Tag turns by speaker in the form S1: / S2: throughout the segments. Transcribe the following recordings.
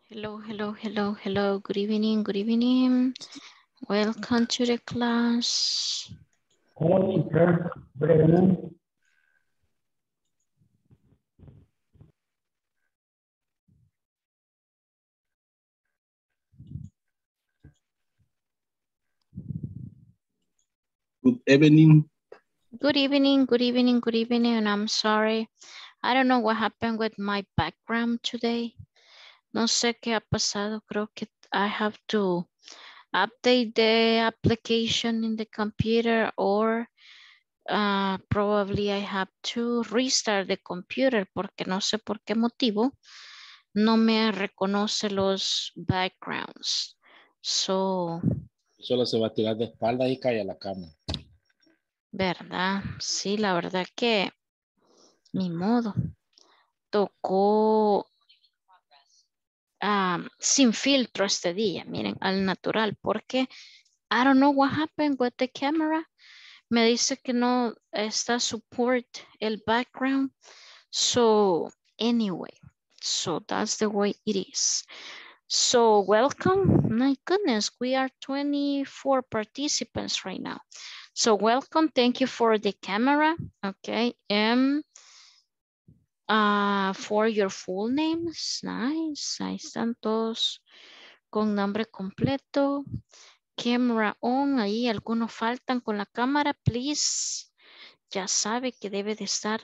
S1: Hello, hello, hello, hello. Good evening, good evening. Welcome to the class.
S2: Hello, teacher. Good evening.
S3: Good evening.
S1: Good evening, good evening, good evening. And I'm sorry. I don't know what happened with my background today. No sé qué ha pasado. Creo que I have to update the application in the computer or probably I have to restart the computer porque no sé por qué motivo no me reconoce los backgrounds. So,
S3: Solo se va a tirar de espalda y cae a la cama.
S1: ¿verdad? Sí, la verdad que ni modo. Tocó sin filtro este día, miren, al natural, porque I don't know what happened with the camera. Me dice que no está support el background. So anyway, so that's the way it is. So welcome. My goodness, we are 24 participants right now. So welcome. Thank you for the camera. Okay. For your full names. Nice. Ahí están todos con nombre completo. Camera on. Ahí algunos faltan con la cámara. Please. Ya sabe que debe de estar.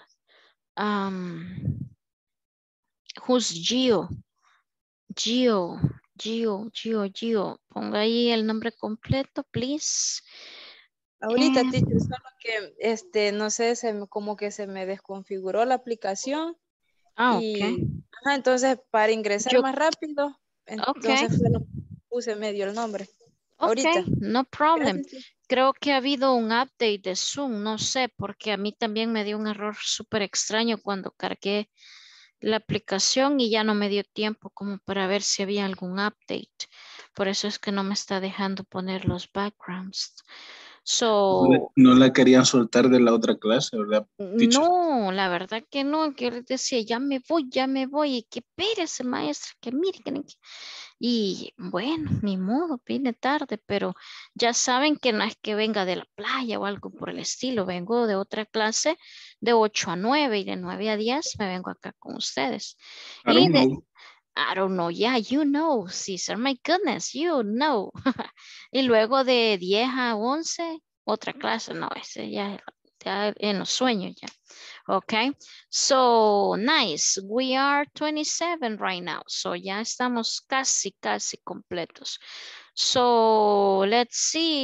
S1: Who's Gio? Gio. Ponga ahí el nombre completo, please.
S4: Ahorita, teacher, solo que, no sé, como que se me desconfiguró la aplicación
S1: Ok.
S4: y, entonces para ingresar
S1: Yo,
S4: más rápido,
S1: ok,
S4: entonces puse medio el nombre.
S1: ok,
S4: Ahorita.
S1: no problem.
S4: Gracias, teacher.
S1: Creo que ha habido un update de Zoom, no sé, porque a mí también me dio un error súper extraño cuando cargué la aplicación y ya no me dio tiempo como para ver si había algún update. Por eso es que no me está dejando poner los backgrounds. So,
S3: No la querían soltar de la otra clase, ¿verdad, teacher?
S1: no, la verdad que no, que yo les decía, ya me voy, y que espérese, maestra, que mire, y bueno, ni modo, vine tarde, pero ya saben que no es que venga de la playa o algo por el estilo, vengo de otra clase de 8 a 9 y de 9 a 10 me vengo acá con ustedes.
S3: I
S1: Y
S3: don't
S1: de,
S3: know.
S1: I don't know, yeah, you know, César, my goodness, you know. Y luego de 10 a 11, otra clase, no, ese ya en los sueños ya. Okay, so nice. We are 27 right now. So ya estamos casi completos. So let's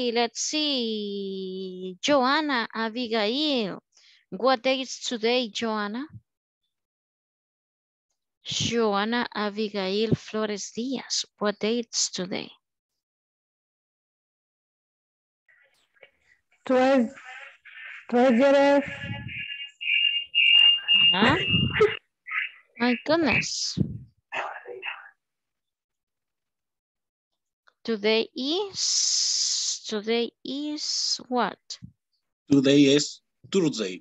S1: see. Joanna Abigail. What day is today, Joanna? Joanna Abigail Flores Diaz. What day is today?
S2: 12.
S1: Huh? My goodness. Today is what?
S3: Today is Thursday.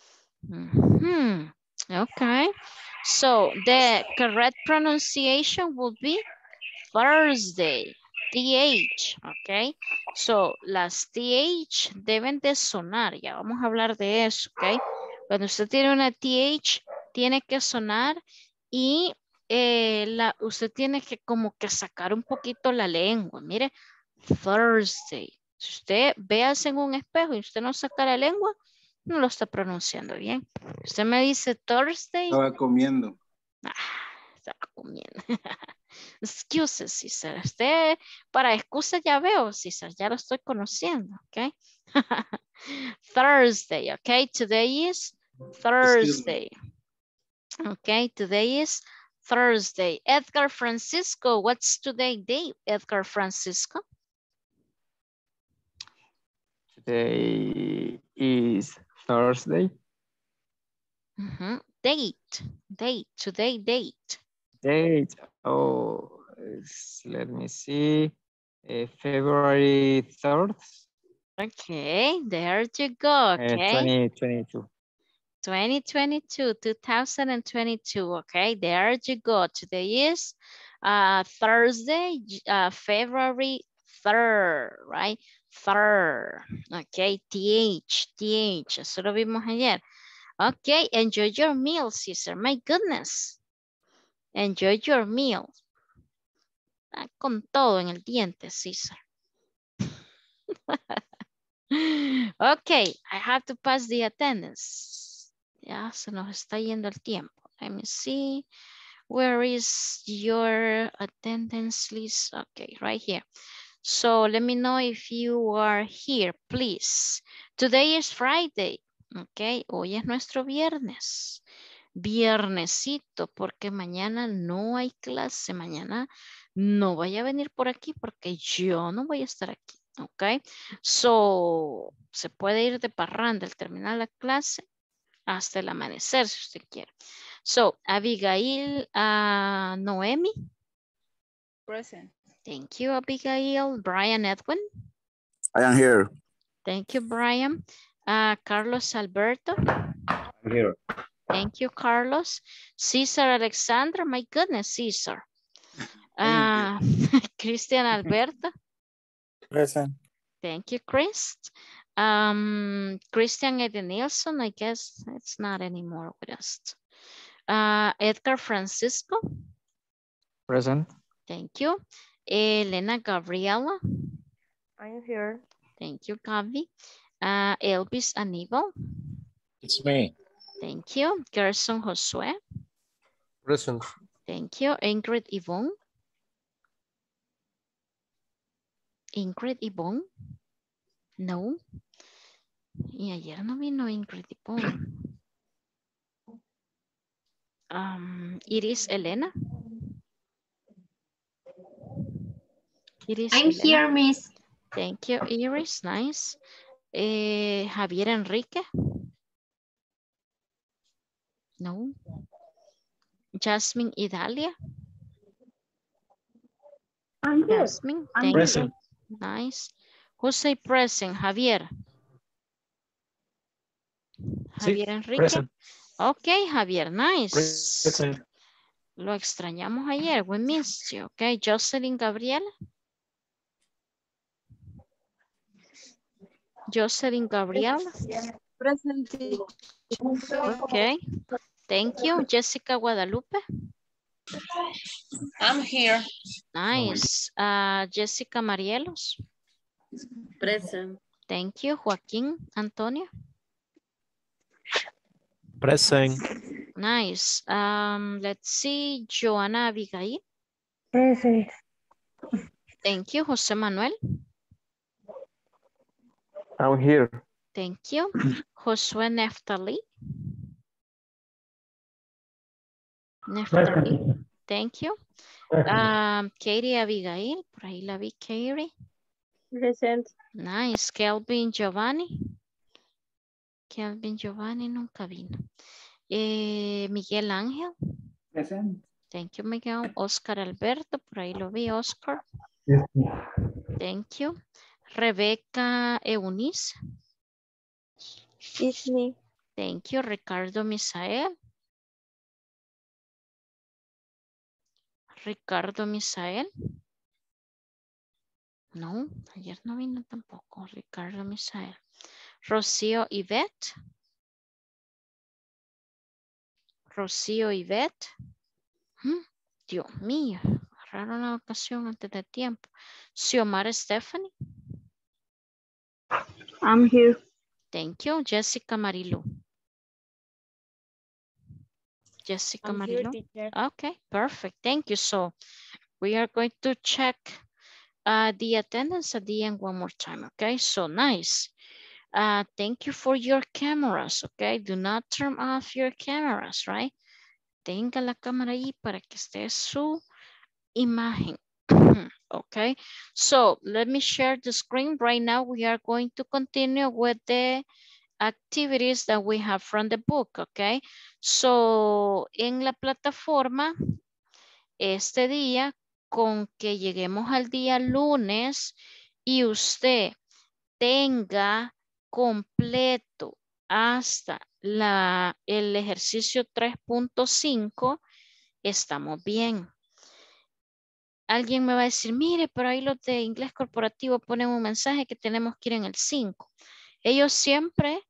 S1: Okay. So the correct pronunciation will be Thursday. TH, ok. So, las TH deben de sonar. Ya vamos a hablar de eso, ok. Cuando usted tiene una TH, tiene que sonar y usted tiene que como que sacar un poquito la lengua. Mire, Thursday. Si usted véase en un espejo y usted no saca la lengua, no lo está pronunciando bien. Usted me dice Thursday.
S3: Estaba comiendo.
S1: Estaba comiendo. Excuses, César. Usted, para excusas ya veo, César, ya lo estoy conociendo, ¿ok? Thursday, ¿ok? Today is
S3: Excuse me.
S1: Thursday. Okay, today is Thursday. Edgar Francisco, what's today date, Edgar Francisco?
S5: Today is Thursday.
S1: Today date.
S5: Date. Oh, let me see. February 3rd.
S1: Okay, there you go. Okay.
S5: 2022.
S1: 2022. Okay, there you go. Today is Thursday, February 3rd, right? Third. Okay, TH. Eso lo vimos ayer. Okay, enjoy your meal, Cesar. My goodness. Enjoy your meal. Con todo en el diente, Cesar. Okay, I have to pass the attendance. Ya se nos está yendo el tiempo. Let me see. Where is your attendance list? Okay, right here. So let me know if you are here, please. Today is Friday. Okay, hoy es nuestro viernes. Viernesito, porque mañana no hay clase. Mañana no vaya a venir por aquí porque yo no voy a estar aquí. Ok, so se puede ir de parranda al terminar la clase hasta el amanecer si usted quiere. So, Abigail, Noemi.
S4: Present.
S1: Thank you, Abigail. Brian Edwin.
S6: I am here.
S1: Thank you, Brian. Carlos Alberto.
S2: I'm here.
S1: Thank you, Carlos. Cesar Alexandra. My goodness, Cesar. Christian Alberto.
S6: Present.
S1: Thank you, Chris. Christian Edenilson, I guess it's not anymore with us. Edgar Francisco.
S5: Present.
S1: Thank you. Elena Gabriela.
S7: I'm here.
S1: Thank you, Gabi. Elvis Aníbal.
S8: It's me.
S1: Thank you. Gerson Josue.
S8: Present.
S1: Thank you. Ingrid Yvonne. Ingrid Yvonne. No. Y ayer no vino Ingrid Yvonne. Iris Elena. Iris
S7: I'm
S1: Elena.
S7: here, Miss.
S1: Thank you, Iris. Nice. Javier Enrique. No. Jasmine Idalia.
S7: I'm here.
S1: Jasmine,
S7: I'm
S1: thank
S8: Present.
S1: you. Nice. Who say present? Javier. Javier Enrique.
S8: Present.
S1: Ok, Javier, nice.
S8: Present.
S1: Lo extrañamos ayer. We missed you. Ok, Jocelyn Gabriela. Jocelyn Gabriela.
S4: Present.
S1: Ok, thank you. Jessica Guadalupe.
S9: I'm here.
S1: Nice. Jessica Marielos.
S9: Present.
S1: Thank you. Joaquín Antonio.
S8: Present.
S1: Nice. Let's see. Joana Abigail.
S7: Present.
S1: Thank you. José Manuel.
S5: I'm here.
S1: Thank you. Josué Neftali. Neftali.
S2: Present.
S1: Thank you.
S2: Present.
S1: Katie Abigail. Por ahí la vi, Katie.
S7: Present.
S1: Nice. Kelvin Giovanni. Kelvin Giovanni nunca vino. Miguel Ángel.
S2: Present.
S1: Thank you, Miguel. Oscar Alberto. Por ahí lo vi, Oscar.
S2: Yes.
S1: Thank you. Rebeca Eunice.
S7: It's me.
S1: Thank you. Ricardo Misael. Ricardo Misael. No, ayer no vino tampoco. Ricardo Misael. Rocío Ivette. Rocío Ivette. Dios mío, agarraron la ocasión antes de tiempo. Xiomara Stephanie.
S7: I'm here.
S1: Thank you. Jessica Marilu. Jessica
S7: I'm here,
S1: Marilu.
S7: teacher.
S1: Okay, perfect. Thank you. So we are going to check the attendance at the end one more time. Okay, so nice. Thank you for your cameras. Okay, do not turn off your cameras, right? Tenga la cámara ahí para que esté su imagen. Okay, so let me share the screen. Right now we are going to continue with the activities that we have from the book, okay? So, en la plataforma, este día, con que lleguemos al día lunes y usted tenga completo hasta el ejercicio 3.5, estamos bien. alguien me va a decir, mire, pero ahí los de inglés corporativo ponen un mensaje que tenemos que ir en el 5. Ellos siempre,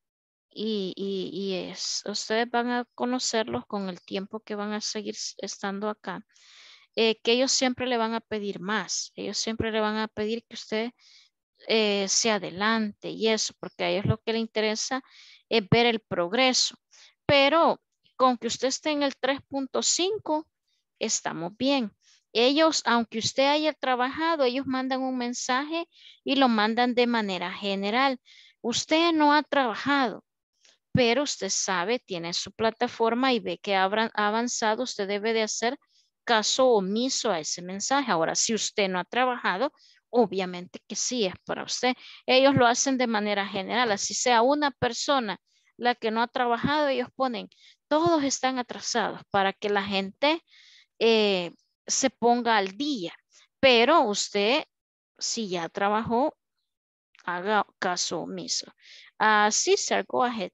S1: ustedes van a conocerlos con el tiempo que van a seguir estando acá, que ellos siempre le van a pedir más. Ellos siempre le van a pedir que usted se adelante y eso, porque a ellos lo que les interesa es ver el progreso. Pero con que usted esté en el 3.5, estamos bien. Ellos, aunque usted haya trabajado, ellos mandan un mensaje y lo mandan de manera general. Usted no ha trabajado, pero usted sabe, tiene su plataforma y ve que ha avanzado, usted debe de hacer caso omiso a ese mensaje. Ahora, si usted no ha trabajado, obviamente que sí es para usted. Ellos lo hacen de manera general, así sea una persona la que no ha trabajado, ellos ponen, todos están atrasados para que la gente se ponga al día. Pero usted, si ya trabajó, haga caso omiso. Sí, sir, go ahead.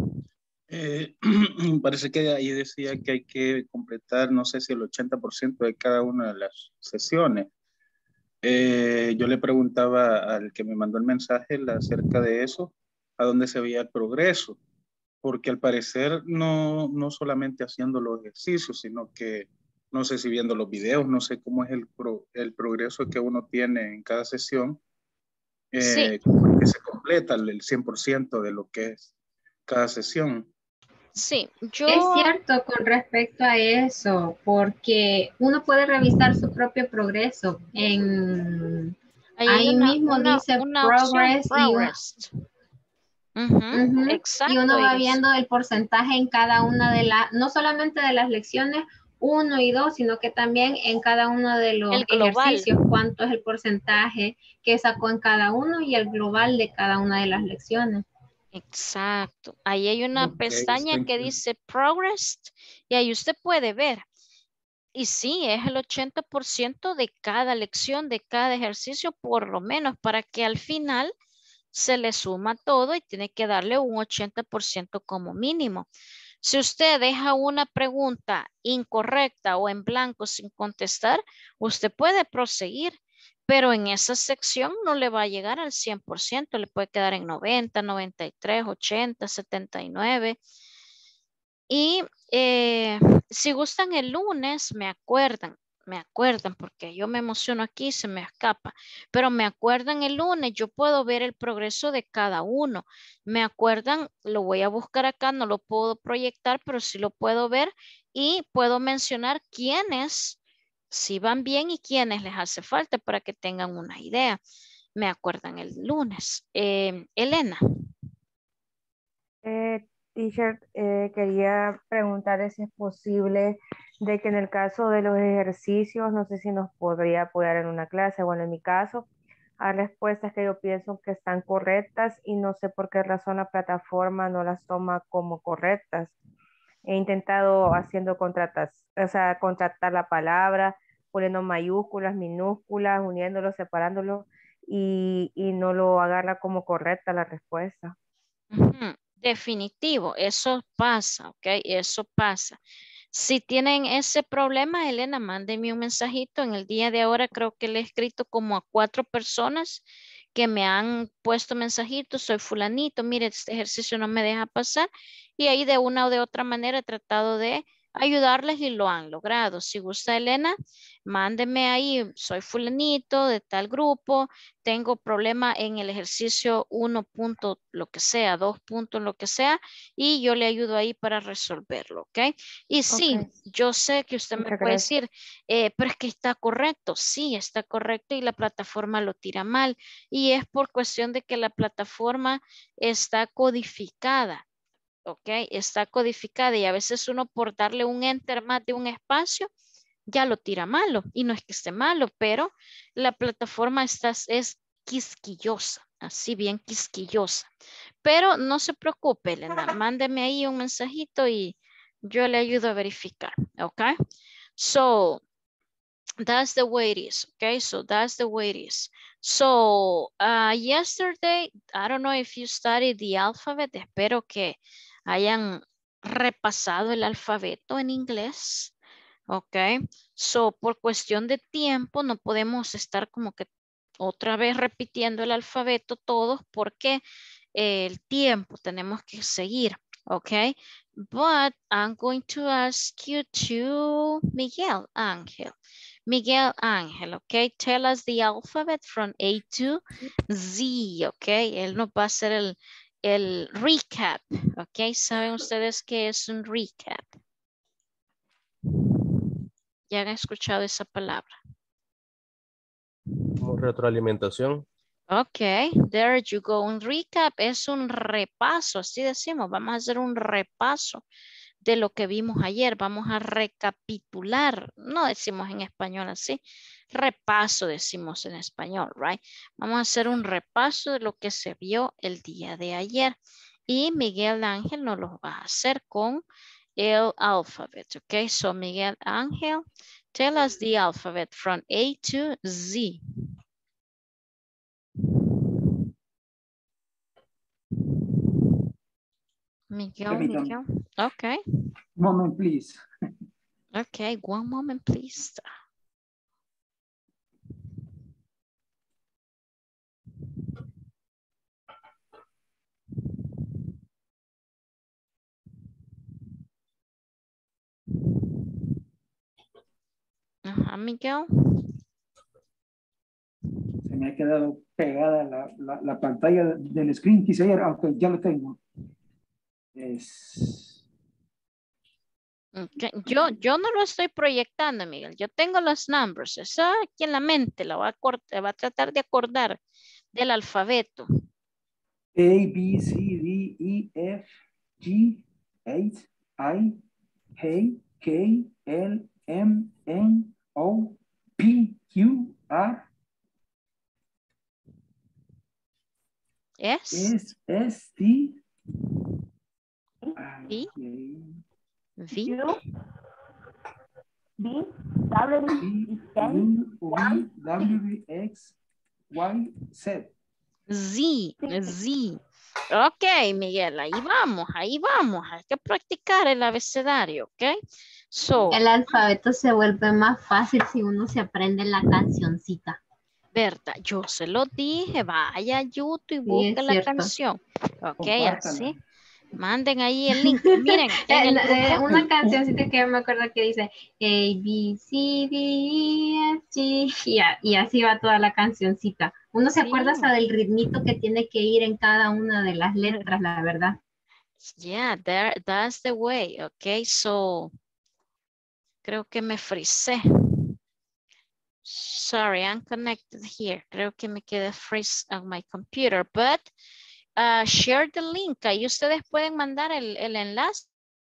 S3: Parece que ahí decía que hay que completar, no sé si el 80% de cada una de las sesiones. Yo le preguntaba al que me mandó el mensaje acerca de eso, a dónde se veía el progreso, porque al parecer no solamente haciendo los ejercicios, sino que no sé si viendo los videos, no sé cómo es el progreso que uno tiene en cada sesión,
S1: Sí.
S3: que se completa el 100% de lo que es cada sesión.
S1: Sí,
S10: Es cierto con respecto a eso, porque uno puede revisar su propio progreso. Ahí mismo dice progress
S1: Exacto,
S10: y uno va viendo el porcentaje en cada una de las, no solamente de las lecciones 1 y 2, sino que también en cada uno de los ejercicios, cuánto es el porcentaje que sacó en cada uno y el global de cada una de las lecciones.
S1: Exacto. Ahí hay una pestaña que dice Progress y ahí usted puede ver. Y sí, es el 80% de cada lección, de cada ejercicio, por lo menos, para que al final se le suma todo y tiene que darle un 80% como mínimo. Si usted deja una pregunta incorrecta o en blanco sin contestar, usted puede proseguir. Pero en esa sección no le va a llegar al 100%, le puede quedar en 90, 93, 80, 79. Y si gustan el lunes, me acuerdan, porque yo me emociono aquí y se me escapa, pero me acuerdan el lunes, yo puedo ver el progreso de cada uno. Me acuerdan, lo voy a buscar acá, no lo puedo proyectar, pero sí lo puedo ver y puedo mencionar quiénes si van bien y quiénes les hace falta para que tengan una idea. Me acuerdan el lunes. Elena.
S11: Teacher, quería preguntarle si es posible de que en el caso de los ejercicios, no sé si nos podría apoyar en una clase, bueno, en mi caso, hay respuestas que yo pienso que están correctas y no sé por qué razón la plataforma no las toma como correctas. He intentado haciendo contratar la palabra, poniendo mayúsculas, minúsculas, uniéndolo, separándolo y no lo agarra como correcta la respuesta.
S1: Definitivo, eso pasa, ¿ok? Eso pasa. Si tienen ese problema, Elena, mándenme un mensajito. En el día de ahora creo que le he escrito como a 4 personas que me han puesto mensajitos. Soy fulanito, mire, este ejercicio no me deja pasar. Y ahí de una o de otra manera he tratado de ayudarles y lo han logrado. Si gusta, Elena, mándeme ahí, soy fulanito de tal grupo, tengo problema en el ejercicio 1 punto lo que sea, 2 puntos lo que sea, y yo le ayudo ahí para resolverlo, ¿ok? Y sí, yo sé que usted me puede decir, pero es que está correcto. Sí, está correcto y la plataforma lo tira mal. Y es por cuestión de que la plataforma está codificada. ¿Ok? Está codificada y a veces uno por darle un enter más de un espacio ya lo tira malo y no es que esté malo, pero la plataforma es quisquillosa, así bien quisquillosa. Pero no se preocupe, Elena, mándeme ahí un mensajito y yo le ayudo a verificar, ¿ok? So, that's the way it is, okay? So that's the way it is. So, yesterday, I don't know if you studied the alphabet, espero que hayan repasado el alfabeto en inglés. Ok, so por cuestión de tiempo no podemos estar como que otra vez repitiendo el alfabeto todos porque el tiempo tenemos que seguir. Ok, but I'm going to ask you to Miguel Ángel. Miguel Ángel, ok, tell us the alphabet from A to Z, ok, él nos va a hacer el recap, ok, ¿saben ustedes qué es un recap? Ya han escuchado esa palabra.
S8: Como retroalimentación.
S1: Ok, there you go. Un recap es un repaso, así decimos. Vamos a hacer un repaso de lo que vimos ayer. Vamos a recapitular. No decimos en español así. Repaso decimos en español, right? Vamos a hacer un repaso de lo que se vio el día de ayer. Y Miguel Ángel nos lo va a hacer con el alphabet. Ok, so Miguel Ángel, tell us the alphabet from A to Z. Miguel. Okay.
S2: Moment, please.
S1: Okay, one moment, please. Ajá, Miguel.
S2: Se me ha quedado pegada la pantalla del screen que hice ayer, aunque ya lo tengo.
S1: Okay. Yo no lo estoy proyectando, Miguel. Yo tengo los numbers. Eso aquí en la mente va a tratar de acordar del alfabeto.
S2: A, B, C, D, E, F, G, H, I, K, L, M, N, O, P, Q, R, S, T,
S1: V, V,
S7: B, W,
S2: X, Y, Z.
S1: Z. Ok, Miguel, ahí vamos. Hay que practicar el abecedario, ok? So,
S10: el alfabeto se vuelve más fácil si uno se aprende la cancioncita.
S1: Verdad, yo se lo dije, vaya a YouTube y busque la canción. Ok, así. Manden ahí el link. Miren, en el grupo.
S10: Una cancioncita que yo me acuerdo que dice A, B, C, D, E, F, G. Y así va toda la cancioncita. Uno se acuerda hasta del ritmito que tiene que ir en cada una de las letras, la verdad.
S1: Yeah, that's the way. Ok, so. Creo que me frisé. Sorry, I'm connected here. Creo que me quedé freeze on my computer, but share the link. Ahí ustedes pueden mandar el enlace.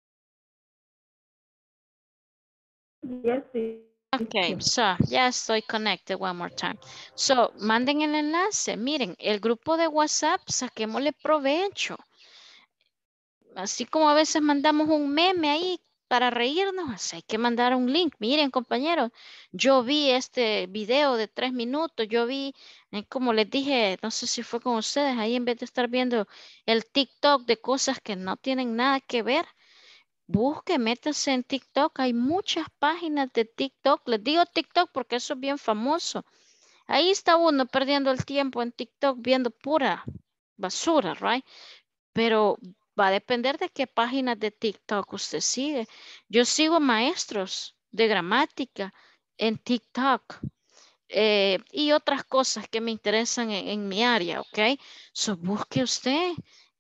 S7: Yes,
S1: Okay, so ya estoy connected one more time. So, manden el enlace. Miren, el grupo de WhatsApp, saquémosle provecho. Así como a veces mandamos un meme ahí para reírnos, hay que mandar un link. Miren, compañeros, yo vi este video de 3 minutos, yo vi, como les dije, no sé si fue con ustedes, ahí en vez de estar viendo el TikTok de cosas que no tienen nada que ver, busque, métase en TikTok, hay muchas páginas de TikTok, les digo TikTok porque eso es bien famoso. Ahí está uno perdiendo el tiempo en TikTok viendo pura basura, right? Pero va a depender de qué páginas de TikTok usted sigue. Yo sigo maestros de gramática en TikTok y otras cosas que me interesan en mi área, ¿ok? So busque usted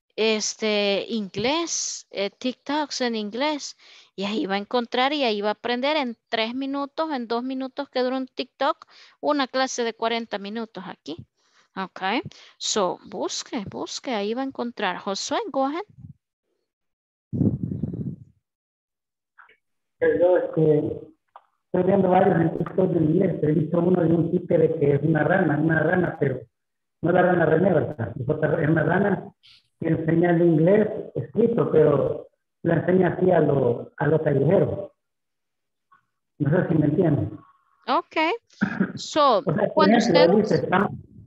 S1: inglés, TikToks en inglés y ahí va a encontrar y ahí va a aprender en 3 minutos, en 2 minutos que dura un TikTok, una clase de 40 minutos aquí. Ok, so busque, ahí va a encontrar. Josué, go ahead.
S12: Yo estoy viendo varios en TikTok de inglés, he visto uno de un tipo de que es una rana, pero no la rana René, ¿verdad? Es una rana que enseña el inglés escrito, pero lo enseña así a lo callejero. No sé si me entienden.
S1: Ok, so,
S12: o sea,
S1: cuando usted...
S12: dice,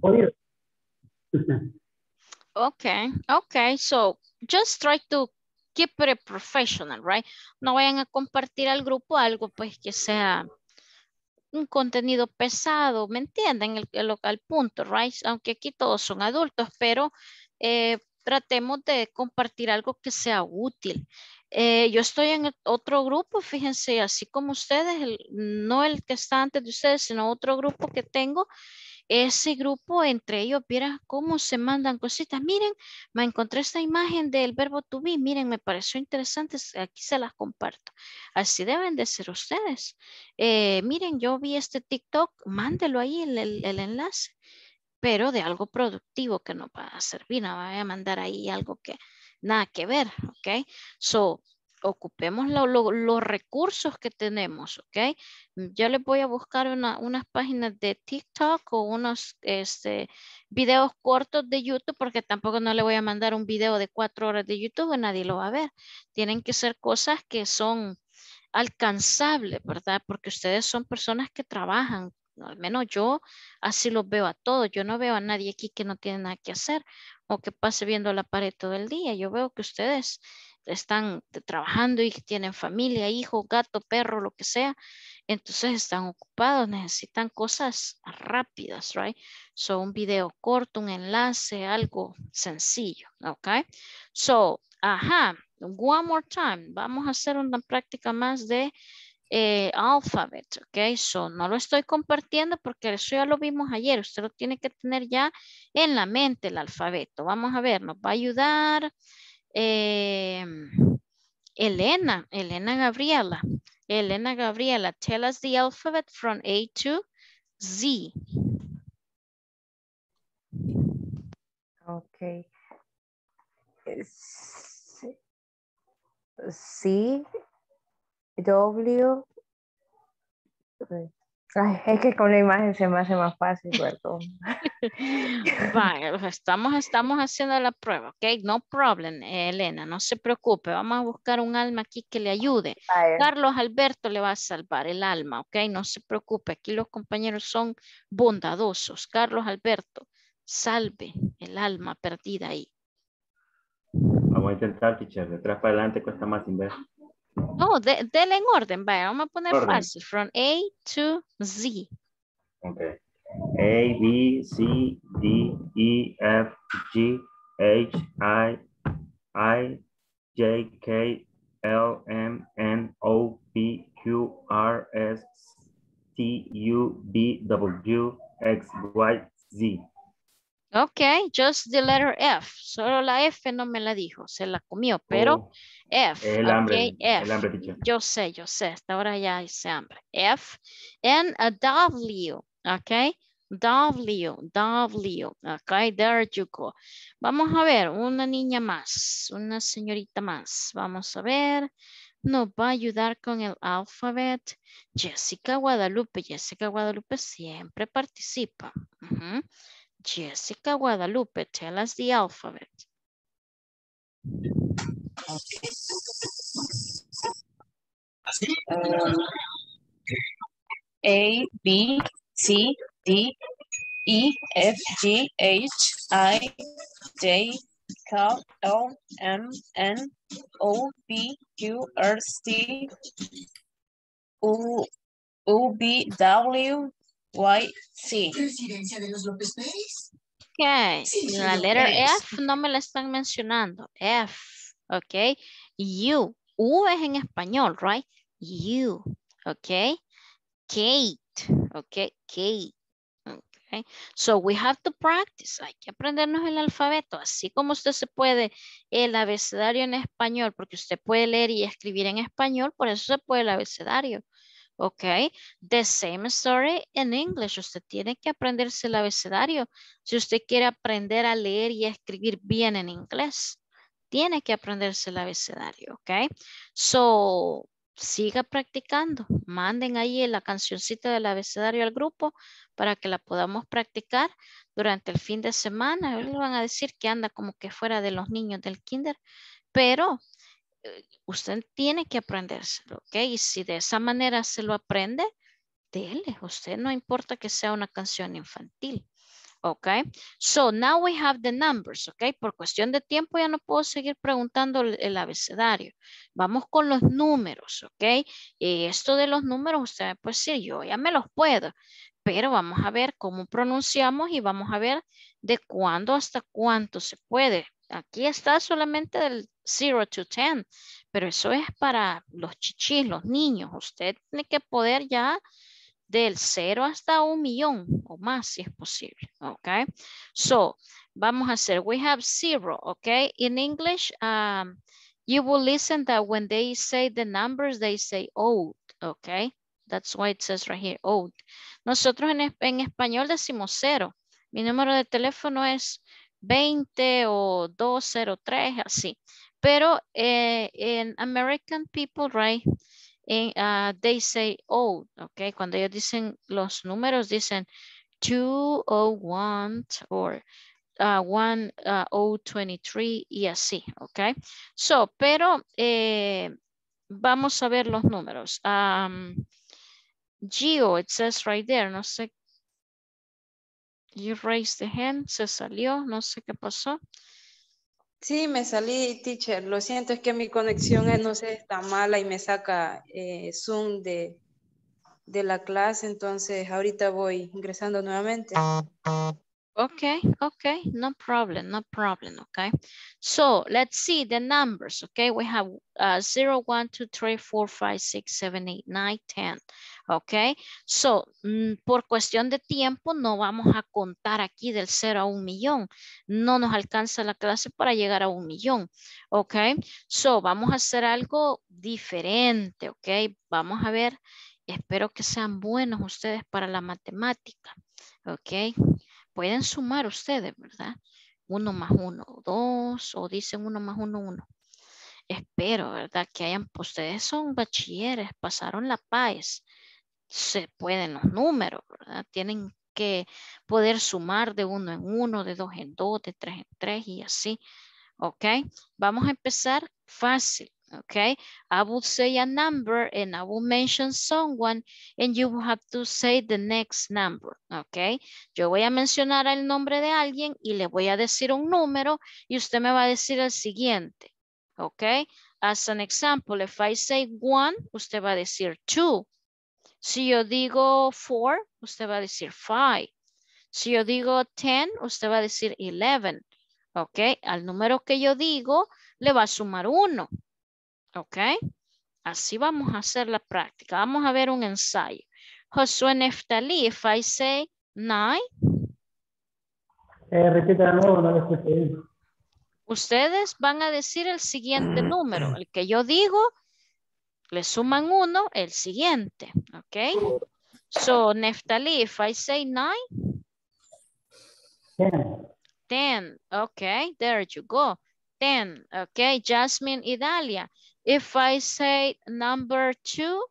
S1: Okay, so just try to keep it professional, right? No vayan a compartir al grupo algo pues que sea un contenido pesado, ¿me entienden? El punto, right? Aunque aquí todos son adultos, pero tratemos de compartir algo que sea útil. Yo estoy en otro grupo, fíjense, así como ustedes, no el que está antes de ustedes, sino otro grupo que tengo. Ese grupo, entre ellos, vieran cómo se mandan cositas. Miren, me encontré esta imagen del verbo to be. Miren, me pareció interesante. Aquí se las comparto. Así deben de ser ustedes. Miren, yo vi este TikTok. Mándelo ahí el enlace. Pero de algo productivo que nos va a servir. No vaya a mandar ahí algo que nada que ver. ¿Ok? So, ocupemos los recursos que tenemos, ¿ok? Yo les voy a buscar unas páginas de TikTok o unos videos cortos de YouTube, porque tampoco no le voy a mandar un video de 4 horas de YouTube, nadie lo va a ver. Tienen que ser cosas que son alcanzables, ¿verdad? Porque ustedes son personas que trabajan. Al menos yo así los veo a todos. Yo no veo a nadie aquí que no tiene nada que hacer o que pase viendo la pared todo el día. Yo veo que ustedes están trabajando y tienen familia, hijos, gato, perro, lo que sea. Entonces están ocupados, necesitan cosas rápidas, right? So, un video corto, un enlace, algo sencillo, ¿ok? So, one more time. Vamos a hacer una práctica más de alphabet, ok, so no lo estoy compartiendo porque eso ya lo vimos ayer, usted lo tiene que tener ya en la mente el alfabeto. Vamos a ver, nos va a ayudar Elena Gabriela, tell us the alphabet from A to Z.
S11: Ok. C, W. Ay, es que con la imagen se me hace más fácil, perdón.
S1: Vale, estamos haciendo la prueba, ok, no problem, Elena, no se preocupe, vamos a buscar un alma aquí que le ayude. Carlos Alberto le va a salvar el alma, ok, no se preocupe, aquí los compañeros son bondadosos. Carlos Alberto, salve el alma perdida ahí.
S13: Vamos a intentar, teacher, de atrás para adelante cuesta más sin ver.
S1: No, denle en orden, vaya, vamos a poner fácil, from A to Z.
S13: Ok. A, B, C, D, E, F, G, H, I, J, K, L, M, N, O, P, Q, R, S, T, U, V, W, X, Y, Z.
S1: Ok, just the letter F. Solo la F no me la dijo, se la comió, pero F.
S13: El hambre,
S1: F.
S13: el hambre, teacher.
S1: Yo sé, hasta ahora ya hice hambre. F and a W, ok. W, ok, there you go. Vamos a ver, una niña más, una señorita más. Vamos a ver, nos va a ayudar con el alfabeto. Jessica Guadalupe siempre participa. Jessica Guadalupe, tell us the alphabet.
S14: A, B, C, D, E, F, G, H, I, J, K, L, M, N, O, P, Q, R, C, U, V, W, Y, Z.
S1: Residencia de los López Pérez. Ok, la letra F no me la están mencionando. F, ok. U es en español, right? U, ok. Kate, ok. Kate, ok. So we have to practice. Hay que aprendernos el alfabeto. Así como usted se puede el abecedario en español, porque usted puede leer y escribir en español, por eso se puede el abecedario. Ok, the same story in English. Usted tiene que aprenderse el abecedario. Si usted quiere aprender a leer y a escribir bien en inglés, tiene que aprenderse el abecedario. Ok, so siga practicando. Manden ahí la cancioncita del abecedario al grupo para que la podamos practicar durante el fin de semana. Hoy le van a decir que anda como que fuera de los niños del kinder, pero usted tiene que aprendérselo, ¿ok? Y si de esa manera se lo aprende, dele. Usted no importa que sea una canción infantil. Okay, so now we have the numbers, okay. Por cuestión de tiempo ya no puedo seguir preguntando el abecedario. Vamos con los números, okay. Esto de los números, usted pues sí, yo ya me los puedo, pero vamos a ver cómo pronunciamos y vamos a ver de cuándo hasta cuánto se puede. Aquí está solamente del 0 to 10, pero eso es para los chichis, los niños. Usted tiene que poder ya del 0 hasta 1,000,000 o más si es posible, okay. So, vamos a hacer, we have 0, okay. In English, you will listen that when they say the numbers, they say old, okay. That's why it says right here, old. Nosotros en español decimos 0. Mi número de teléfono es 20 o 203, así. Pero en American people, right, they say old, okay. Cuando ellos dicen los números, dicen 201 or 1023 y así, okay. So, pero vamos a ver los números. Gio, it says right there, no sé. You raised the hand, se salió, no sé qué pasó.
S4: Sí, me salí, teacher. Lo siento, es que mi conexión no sé, está mala y me saca Zoom de la clase, entonces ahorita voy ingresando nuevamente.
S1: Okay, no problem, okay. So, let's see the numbers, okay. We have 0, 1, 2, 3, 4, 5, 6, 7, 8, 9, 10, okay. So, por cuestión de tiempo, no vamos a contar aquí del 0 a 1,000,000. No nos alcanza la clase para llegar a 1,000,000, okay. So, vamos a hacer algo diferente, okay. Vamos a ver, espero que sean buenos ustedes para la matemática, okay. Pueden sumar ustedes, ¿verdad? 1 más 1, 2, o dicen 1 más 1, 1. Espero, ¿verdad? Que hayan, ustedes son bachilleres, pasaron la PAES. Se pueden los números, ¿verdad? Tienen que poder sumar de 1 en 1, de 2 en 2, de 3 en 3 y así. ¿Ok? Vamos a empezar fácil. Okay, I will say a number and I will mention someone and you will have to say the next number. Okay, yo voy a mencionar el nombre de alguien y le voy a decir un número y usted me va a decir el siguiente. Okay, as an example, if I say 1, usted va a decir 2. Si yo digo 4, usted va a decir 5. Si yo digo 10, usted va a decir 11. Okay, al número que yo digo le va a sumar 1. Ok, así vamos a hacer la práctica. Vamos a ver un ensayo. Josué Neftalí, if I say 9.
S12: Repita de nuevo, no lo escuché bien.
S1: Ustedes van a decir el siguiente número. El que yo digo, le suman 1, el siguiente. Ok. So, Neftalí, if I say 9. 10. Ok, there you go. 10. Ok, Jasmine Idalia. If I say number 2.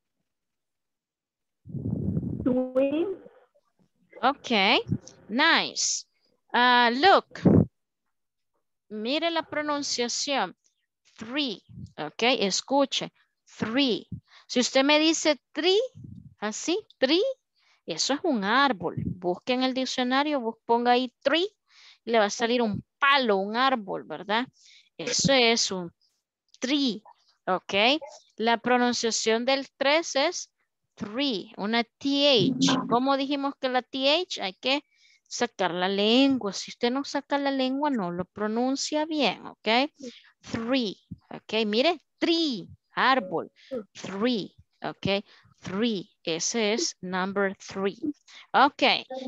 S7: 2.
S1: Okay, nice. Look, mire la pronunciación. 3, ok, escuche. 3. Si usted me dice 3, así, 3, eso es un árbol. Busque en el diccionario, ponga ahí 3, y le va a salir un palo, un árbol, ¿verdad? Eso es un tree, ok. La pronunciación del 3 es 3, una TH. ¿Cómo dijimos que la TH? Hay que sacar la lengua. Si usted no saca la lengua, no lo pronuncia bien, ok. 3, ok. Mire, tree, árbol. 3, ok. 3, ese es number 3. Ok.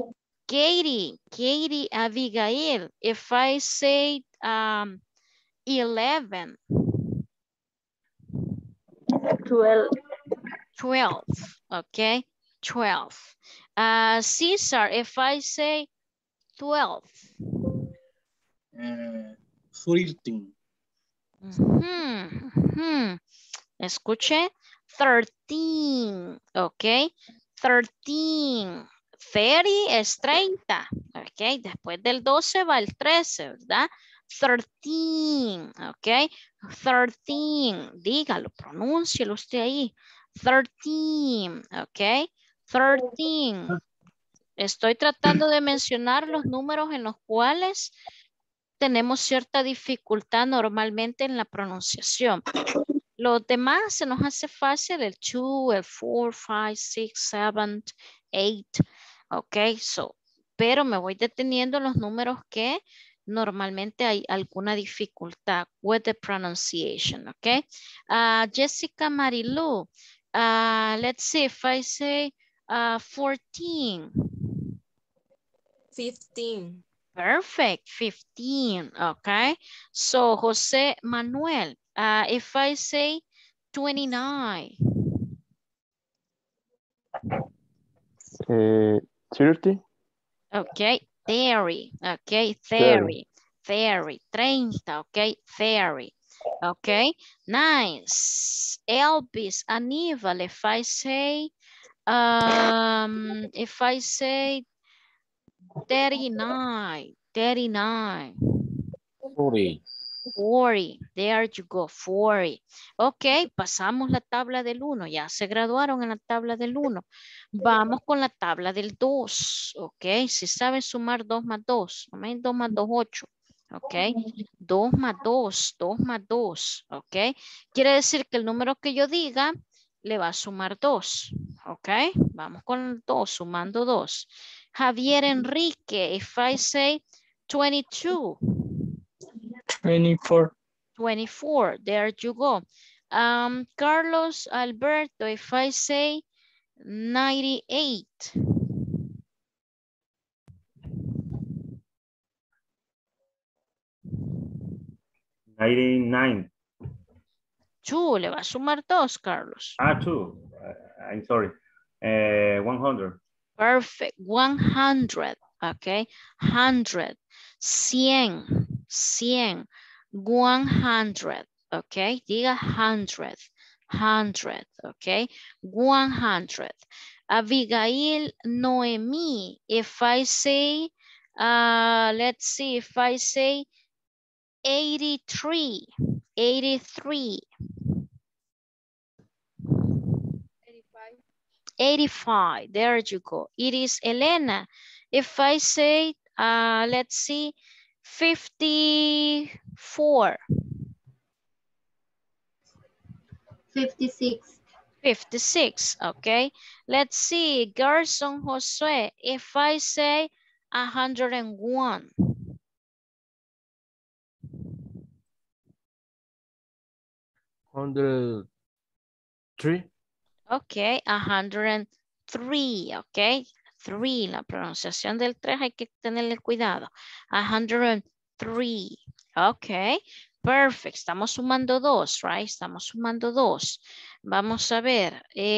S1: Katie Abigail, if I say 11. 12, okay, 12. Cesar, if I say 12.
S3: 13.
S1: Escuche, 13, ok, 13. 30 es 30, ok, después del 12 va el 13, ¿verdad? 13, ok, 13, dígalo, pronúncielo usted ahí, 13, ok, 13, Estoy tratando de mencionar los números en los cuales tenemos cierta dificultad normalmente en la pronunciación. Los demás se nos hace fácil, el 2, el 4, 5, 6, 7, 8. Ok, pero me voy deteniendo en los números que normalmente hay alguna dificultad with the pronunciation. Ok, Jessica Marilu, let's see if I say 14.
S4: 15.
S1: Perfect, 15, okay. So, Jose Manuel, if I say 29.
S5: 30.
S1: Okay, 30, okay, 30, 30, 30, okay, 30. Okay, nice. Elvis, Aníbal, if I say 39, 39.
S8: 40.
S1: 40, there you go, 40. Ok, pasamos la tabla del 1, ya se graduaron en la tabla del 1. Vamos con la tabla del 2, ok, si saben sumar 2 más 2, 2 más 2, 8. Ok, 2 más 2, 2 más 2, ok. Quiere decir que el número que yo diga le va a sumar 2, ok. Vamos con el 2, sumando 2. Javier Enrique, if I say 22.
S6: 24.
S1: 24, there you go. Carlos Alberto, if I say 98.
S13: 99.
S1: 2, le va a sumar 2, Carlos.
S13: 2. I'm sorry. 100.
S1: Perfect, 100, okay. 100, 100, 100, 100, okay. Diga 100, 100, okay. 100. Abigail Noemi, if I say, let's see, if I say 83, 83. 85, there you go. It is Elena. If I say, let's see, 54.
S10: 56.
S1: 56, okay. Let's see, Gerson Josue, if I say 101.
S8: 103.
S1: Ok, 103, ok. 3, la pronunciación del 3 hay que tenerle cuidado. 103, ok. Perfect, estamos sumando 2, right? Estamos sumando 2. Vamos a ver.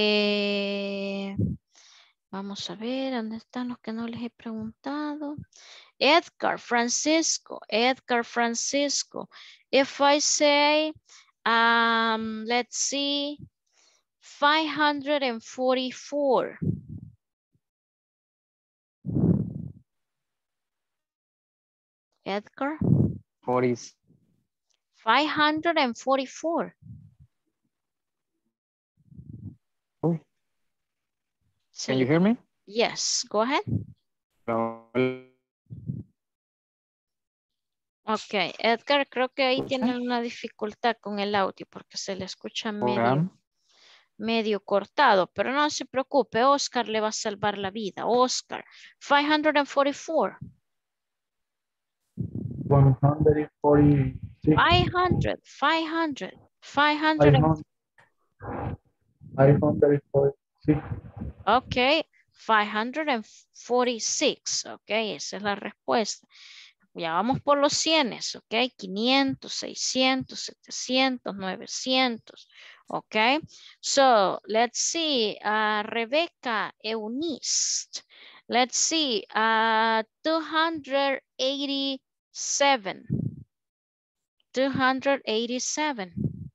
S1: Vamos a ver, ¿dónde están los que no les he preguntado? Edgar Francisco, Edgar Francisco. If I say, let's see, 544. Edgar?
S5: 40.
S1: 544.
S5: Can you hear me?
S1: Yes, go ahead.
S5: No.
S1: Ok, Edgar, creo que ahí tienen una dificultad con el audio porque se le escucha medio cortado, pero no se preocupe, Oscar le va a salvar la vida. Oscar, 544.
S12: 146.
S1: 500, 500, 500.
S12: 546.
S1: Ok, 546. Ok, esa es la respuesta. Ya vamos por los 100, ok, 500, 600, 700, 900, ok. So, let's see, Rebecca Eunice, let's see, 287, 287.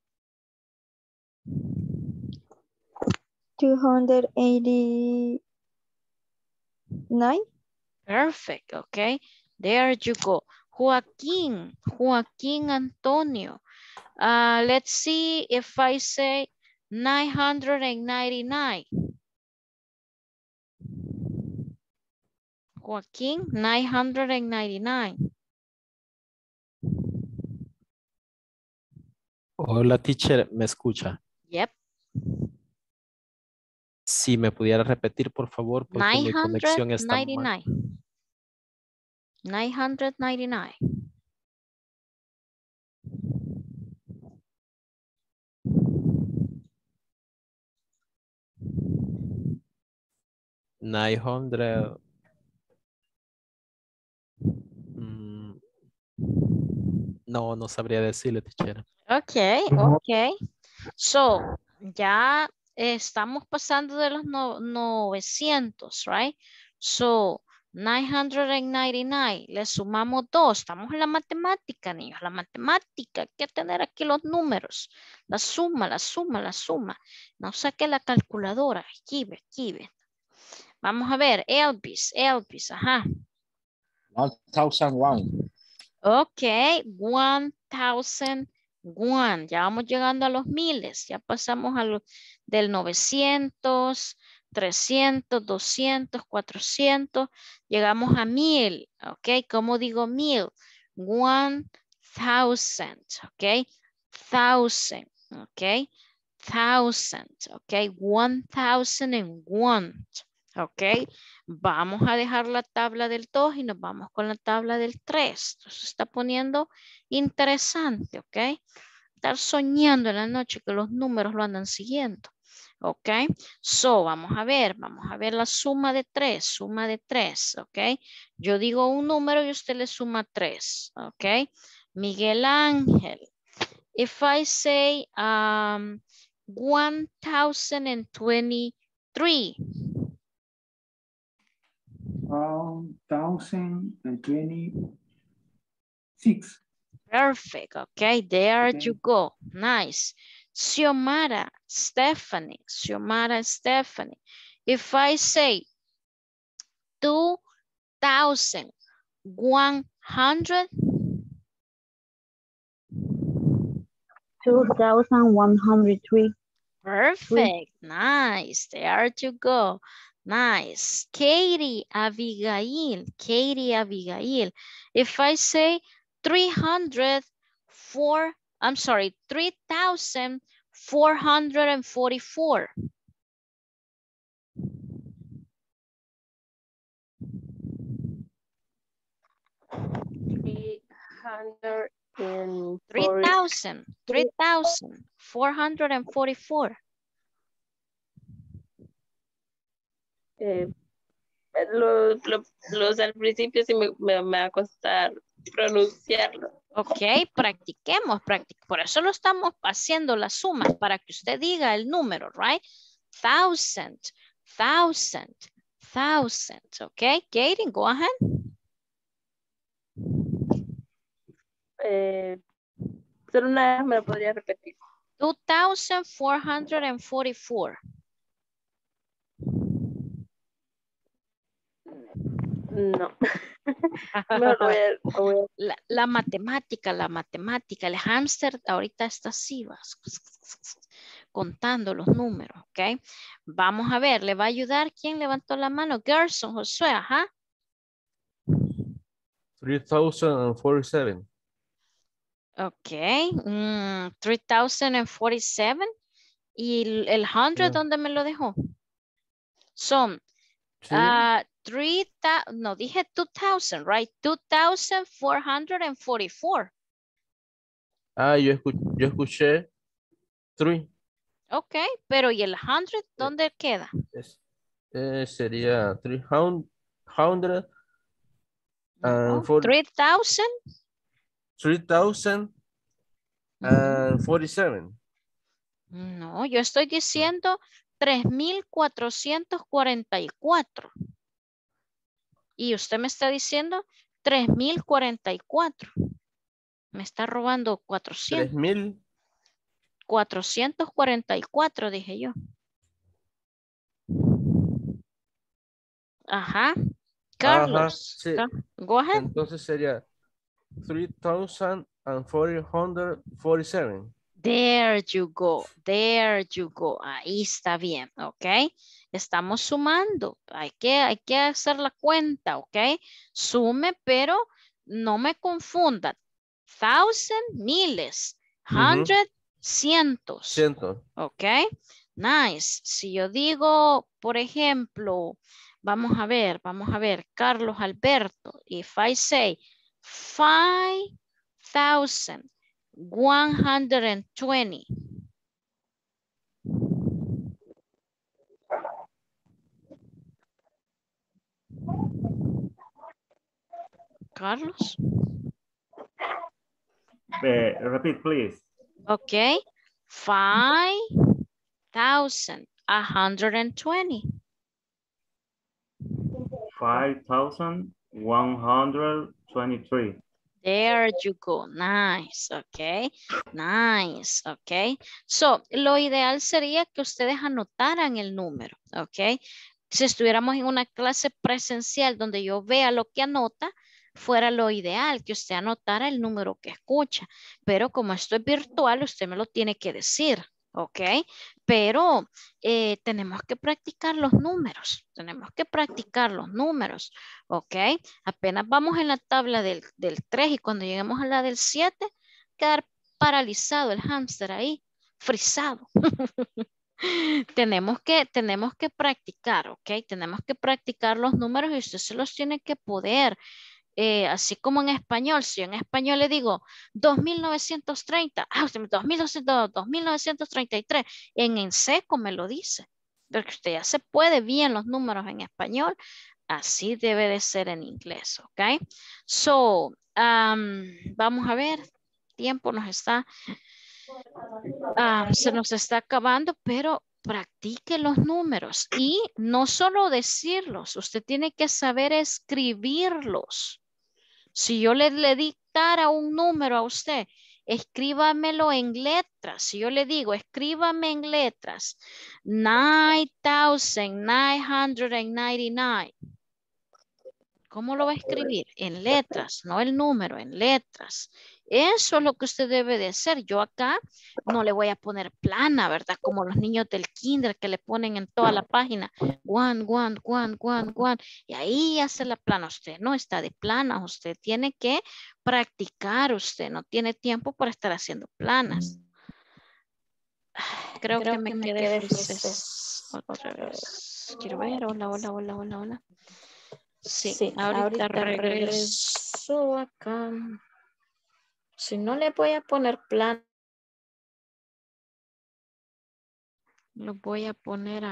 S7: 289.
S1: Perfect, okay. There you go. Joaquín, Joaquín Antonio. Let's see if I say 999. Joaquín, 999.
S8: Hola, teacher, ¿me escucha?
S1: Yep.
S8: Si me pudiera repetir, por favor, porque mi conexión está mal.
S1: 999. 999.
S8: No sabría decirle, teacher.
S1: Okay, okay. So, ya estamos pasando de los 900, right? So, 999, le sumamos 2. Estamos en la matemática, niños. La matemática, hay que tener aquí los números. La suma, la suma, la suma. No saque la calculadora. Aquí ve, aquí ve. Vamos a ver, Elvis, ajá.
S8: 1001.
S1: Ok, 1001. Ya vamos llegando a los miles. Ya pasamos a los del 900, 300, 200, 400. Llegamos a 1000. Ok, ¿cómo digo 1000? 1000. Ok, 1000. Ok, 1000. Ok, 1001. Ok, vamos a dejar la tabla del 2 y nos vamos con la tabla del 3. Esto se está poniendo interesante, ok. Estar soñando en la noche que los números lo andan siguiendo. Ok, so vamos a ver la suma de 3, ok. Yo digo un número y usted le suma 3, ok. Miguel Ángel, if I say 1023.
S2: 1026.
S1: Perfect. Okay, there
S2: Okay.
S1: you go. Nice. Xiomara Stephanie. If I say 2100.
S7: 2103.
S1: Perfect. Nice. There you go. Nice. Katie Abigail. If I say 3,444. 3,444.
S9: Los al principio sí me va a costar pronunciarlo.
S1: Ok, practiquemos. Por eso lo estamos haciendo las sumas, para que usted diga el número, right? 1000. Ok, Katie, go ahead.
S9: Solo una vez me lo podría repetir.
S1: 2,444.
S9: No.
S1: La matemática, el hámster ahorita está así, contando los números, ¿ok? Vamos a ver, ¿le va a ayudar? ¿Quién levantó la mano? Gerson, Josué, ajá.
S5: 3047.
S1: Ok, 3047. ¿Y el 100 dónde me lo dejó? Son,
S5: Sí.
S1: no, dije 2000, right? 2444.
S5: Yo escuché 3.
S1: Ok, pero ¿y el 100 dónde queda?
S5: Sería 300.
S1: No, 3000.
S5: 3047.
S1: No, yo estoy diciendo 3444. Y usted me está diciendo 3044. Me está robando 400.
S5: 3000.
S1: 444, dije yo. Ajá. Carlos.
S5: Sí.
S1: Go ahead.
S5: Entonces sería 3447.
S1: There you go. There you go. Ahí está bien, ¿ok? Estamos sumando. Hay que hacer la cuenta, ¿ok? Sume, pero no me confunda. Thousand, miles. Hundred, cientos.
S5: Ciento.
S1: ¿Ok? Nice. Si yo digo, por ejemplo, vamos a ver, Carlos Alberto. If I say 5,120. Carlos.
S13: Repeat, please.
S1: Okay. 5,120.
S13: 5,123.
S1: There you go. Nice. Okay. Nice. Okay. So, lo ideal sería que ustedes anotaran el número. Okay. Si estuviéramos en una clase presencial donde yo vea lo que anota, fuera lo ideal que usted anotara el número que escucha. Pero como esto es virtual, usted me lo tiene que decir. ¿Ok? Pero tenemos que practicar los números. ¿Ok? Apenas vamos en la tabla del 3 y cuando lleguemos a la del 7, quedar paralizado el hámster ahí, frisado. Tenemos que practicar, ¿ok? Tenemos que practicar los números y usted se los tiene que poder. Así como en español, si en español le digo 2,930, usted me 2,200, 2,933, en seco me lo dice, porque usted ya se puede bien los números en español, así debe de ser en inglés, ¿ok? So, vamos a ver, tiempo se nos está acabando, pero practique los números y no solo decirlos, usted tiene que saber escribirlos. Si yo le dictara un número a usted, escríbamelo en letras. Si yo le digo, escríbame en letras, 9,999. ¿Cómo lo va a escribir? En letras, no el número, en letras. Eso es lo que usted debe de hacer. Yo acá no le voy a poner plana, ¿verdad? Como los niños del kinder que le ponen en toda la página. 1, 1, 1, 1, 1. Y ahí hace la plana. Usted no está de plana. Usted tiene que practicar. Usted no tiene tiempo para estar haciendo planas. Creo que me quedé otra vez. Quiero ver. Hola. Sí, ahorita regreso acá. Si no le voy a poner plan, lo voy a poner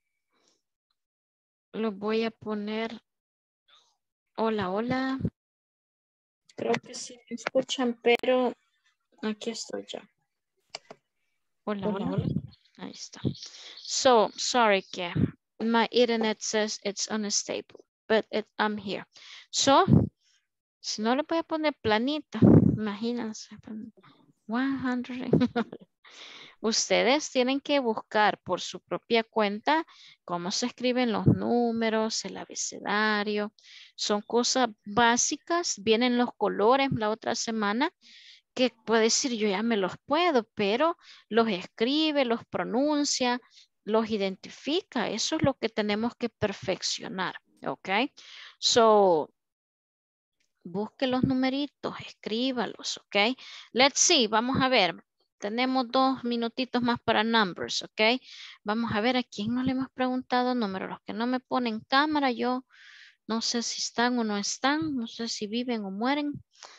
S1: hola. Creo que sí me escuchan, pero aquí estoy ya. Hola. Ahí está. So, sorry que my internet says it's unstable, but I'm here. So, si no le voy a poner planita, imagínense. 100. Ustedes tienen que buscar por su propia cuenta cómo se escriben los números, el abecedario. Son cosas básicas. Vienen los colores la otra semana que puede decir yo ya me los puedo, pero los escribe, los pronuncia, los identifica. Eso es lo que tenemos que perfeccionar. ¿Ok? So, busque los numeritos, escríbalos, ¿ok? Let's see, vamos a ver. Tenemos 2 minutitos más para numbers, ¿ok? Vamos a ver a quién no le hemos preguntado números. Los que no me ponen cámara, yo no sé si están o no están, no sé si viven o mueren.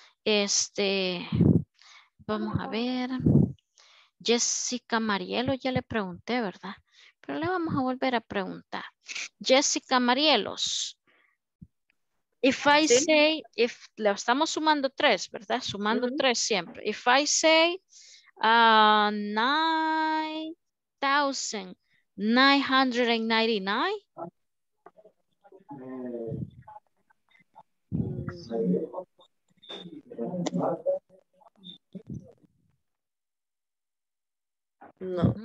S1: Vamos a ver. Jessica Marielo, ya le pregunté, ¿verdad? Pero le vamos a volver a preguntar. Jessica Marielos. If I say, le estamos sumando 3, ¿verdad? Sumando 3 siempre. If I say 9,999.
S15: No.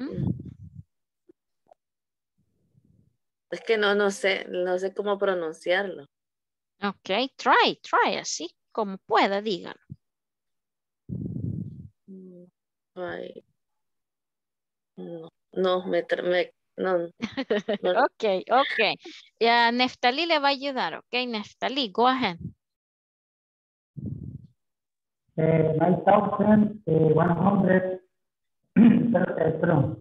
S15: Es que no sé cómo pronunciarlo.
S1: Ok, try, así como pueda, dígalo.
S15: No, no, no, no.
S1: Okay, okay. Ya Neftali le va a ayudar, okay, Neftali, go ahead.
S12: 9,100, perdón,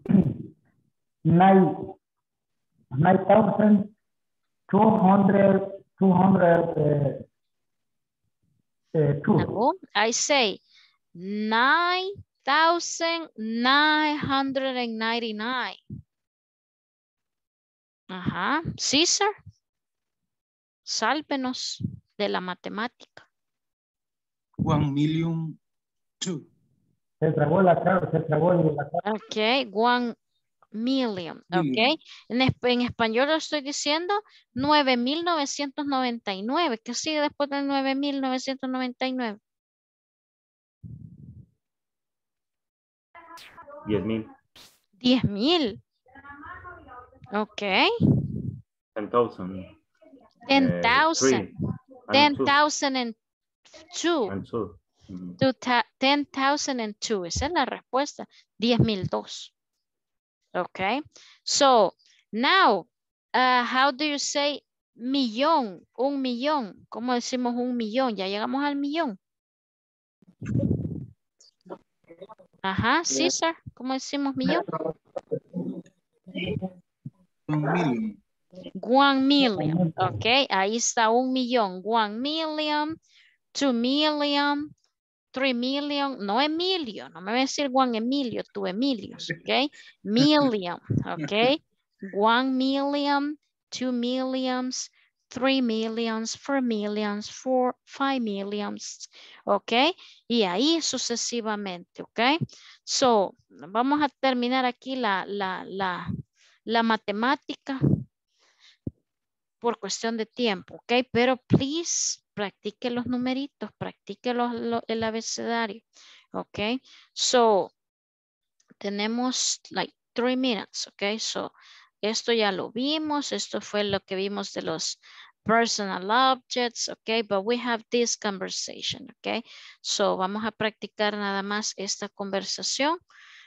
S12: 9,202.
S1: No, I say 9,999. Ajá, César, sálvenos de la matemática.
S3: 1,000,002.
S12: Se trabó la cara, se trabó la cara.
S1: Ok, 1,000,000. Ok, en español lo estoy diciendo 9,999. ¿Qué sigue después del 9,999?
S13: 10,000.
S1: 10,000. Ok.
S13: 10,000.
S1: 10,000. 10,002.
S13: And two.
S1: 10,002. Esa es la respuesta. 10,002. Okay. So now, how do you say millón? Un millón. ¿Cómo decimos un millón? Ya llegamos al millón. Ajá, César. ¿Cómo decimos millón?
S3: 1,000,000.
S1: 1,000,000. Ok, ahí está un millón. 1,000,000, 2,000,000, 3,000,000. No Emilio, no me voy a decir Juan Emilio, tú Emilios. Ok, million. Ok, 1,000,000, 2,000,000, 3,000,000, 4,000,000, 5 millions. Ok, y ahí sucesivamente. Ok, so vamos a terminar aquí la matemática por cuestión de tiempo, ¿ok? Pero please, practique los numeritos, practique el abecedario, ¿ok? So, tenemos like 3 minutes, ¿ok? So, esto ya lo vimos, esto fue lo que vimos de los personal objects, ¿ok? But we have this conversation, ¿ok? So, vamos a practicar nada más esta conversación.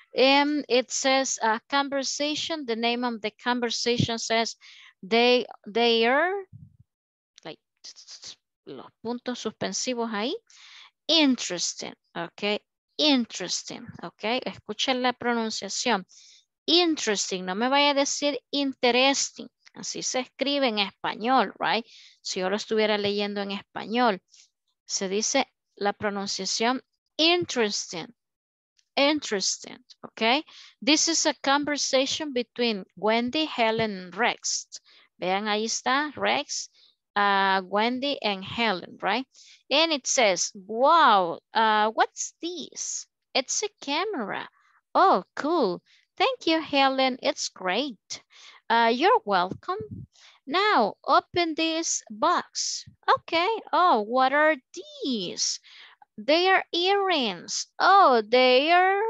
S1: It says a conversation, the name of the conversation says they are, like, los puntos suspensivos ahí, interesting, ok, interesting, ok, escuchen la pronunciación, interesting, no me vaya a decir interesting, así se escribe en español, right, si yo lo estuviera leyendo en español, se dice la pronunciación interesting, interesting, okay? This is a conversation between Wendy, Helen, and Rex. Vean, ahí está Rex, Wendy, and Helen, right? And it says, wow, what's this? It's a camera. Oh, cool. Thank you, Helen. It's great. You're welcome. Now, open this box. Okay. Oh, what are these? They are earrings. Oh, they are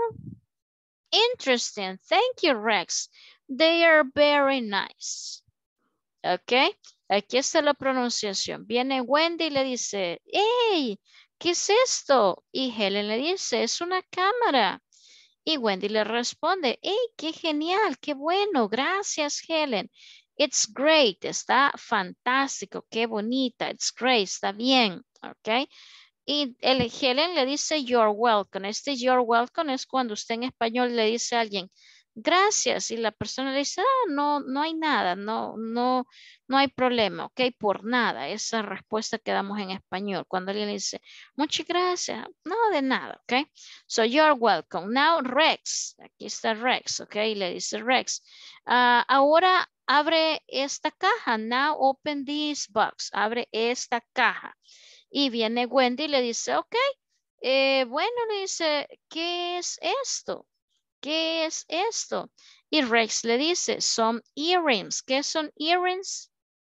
S1: interesting. Thank you, Rex. They are very nice. Ok, aquí está la pronunciación. Viene Wendy y le dice, hey, ¿qué es esto? Y Helen le dice, es una cámara. Y Wendy le responde, hey, qué genial, qué bueno, gracias, Helen. It's great, está fantástico, qué bonita, it's great, está bien, ok. Y el Helen le dice, you're welcome. Este you're welcome es cuando usted en español le dice a alguien, gracias. Y la persona le dice, no hay nada, no hay problema, ok, por nada. Esa respuesta que damos en español. Cuando alguien le dice, muchas gracias, no, de nada, ok. So, you're welcome. Now, Rex. Aquí está Rex, ok. Le dice Rex. Ahora abre esta caja. Now, open this box. Abre esta caja. Y viene Wendy y le dice, ok, bueno, le dice, ¿qué es esto? ¿Qué es esto? Y Rex le dice, son earrings. ¿Qué son earrings?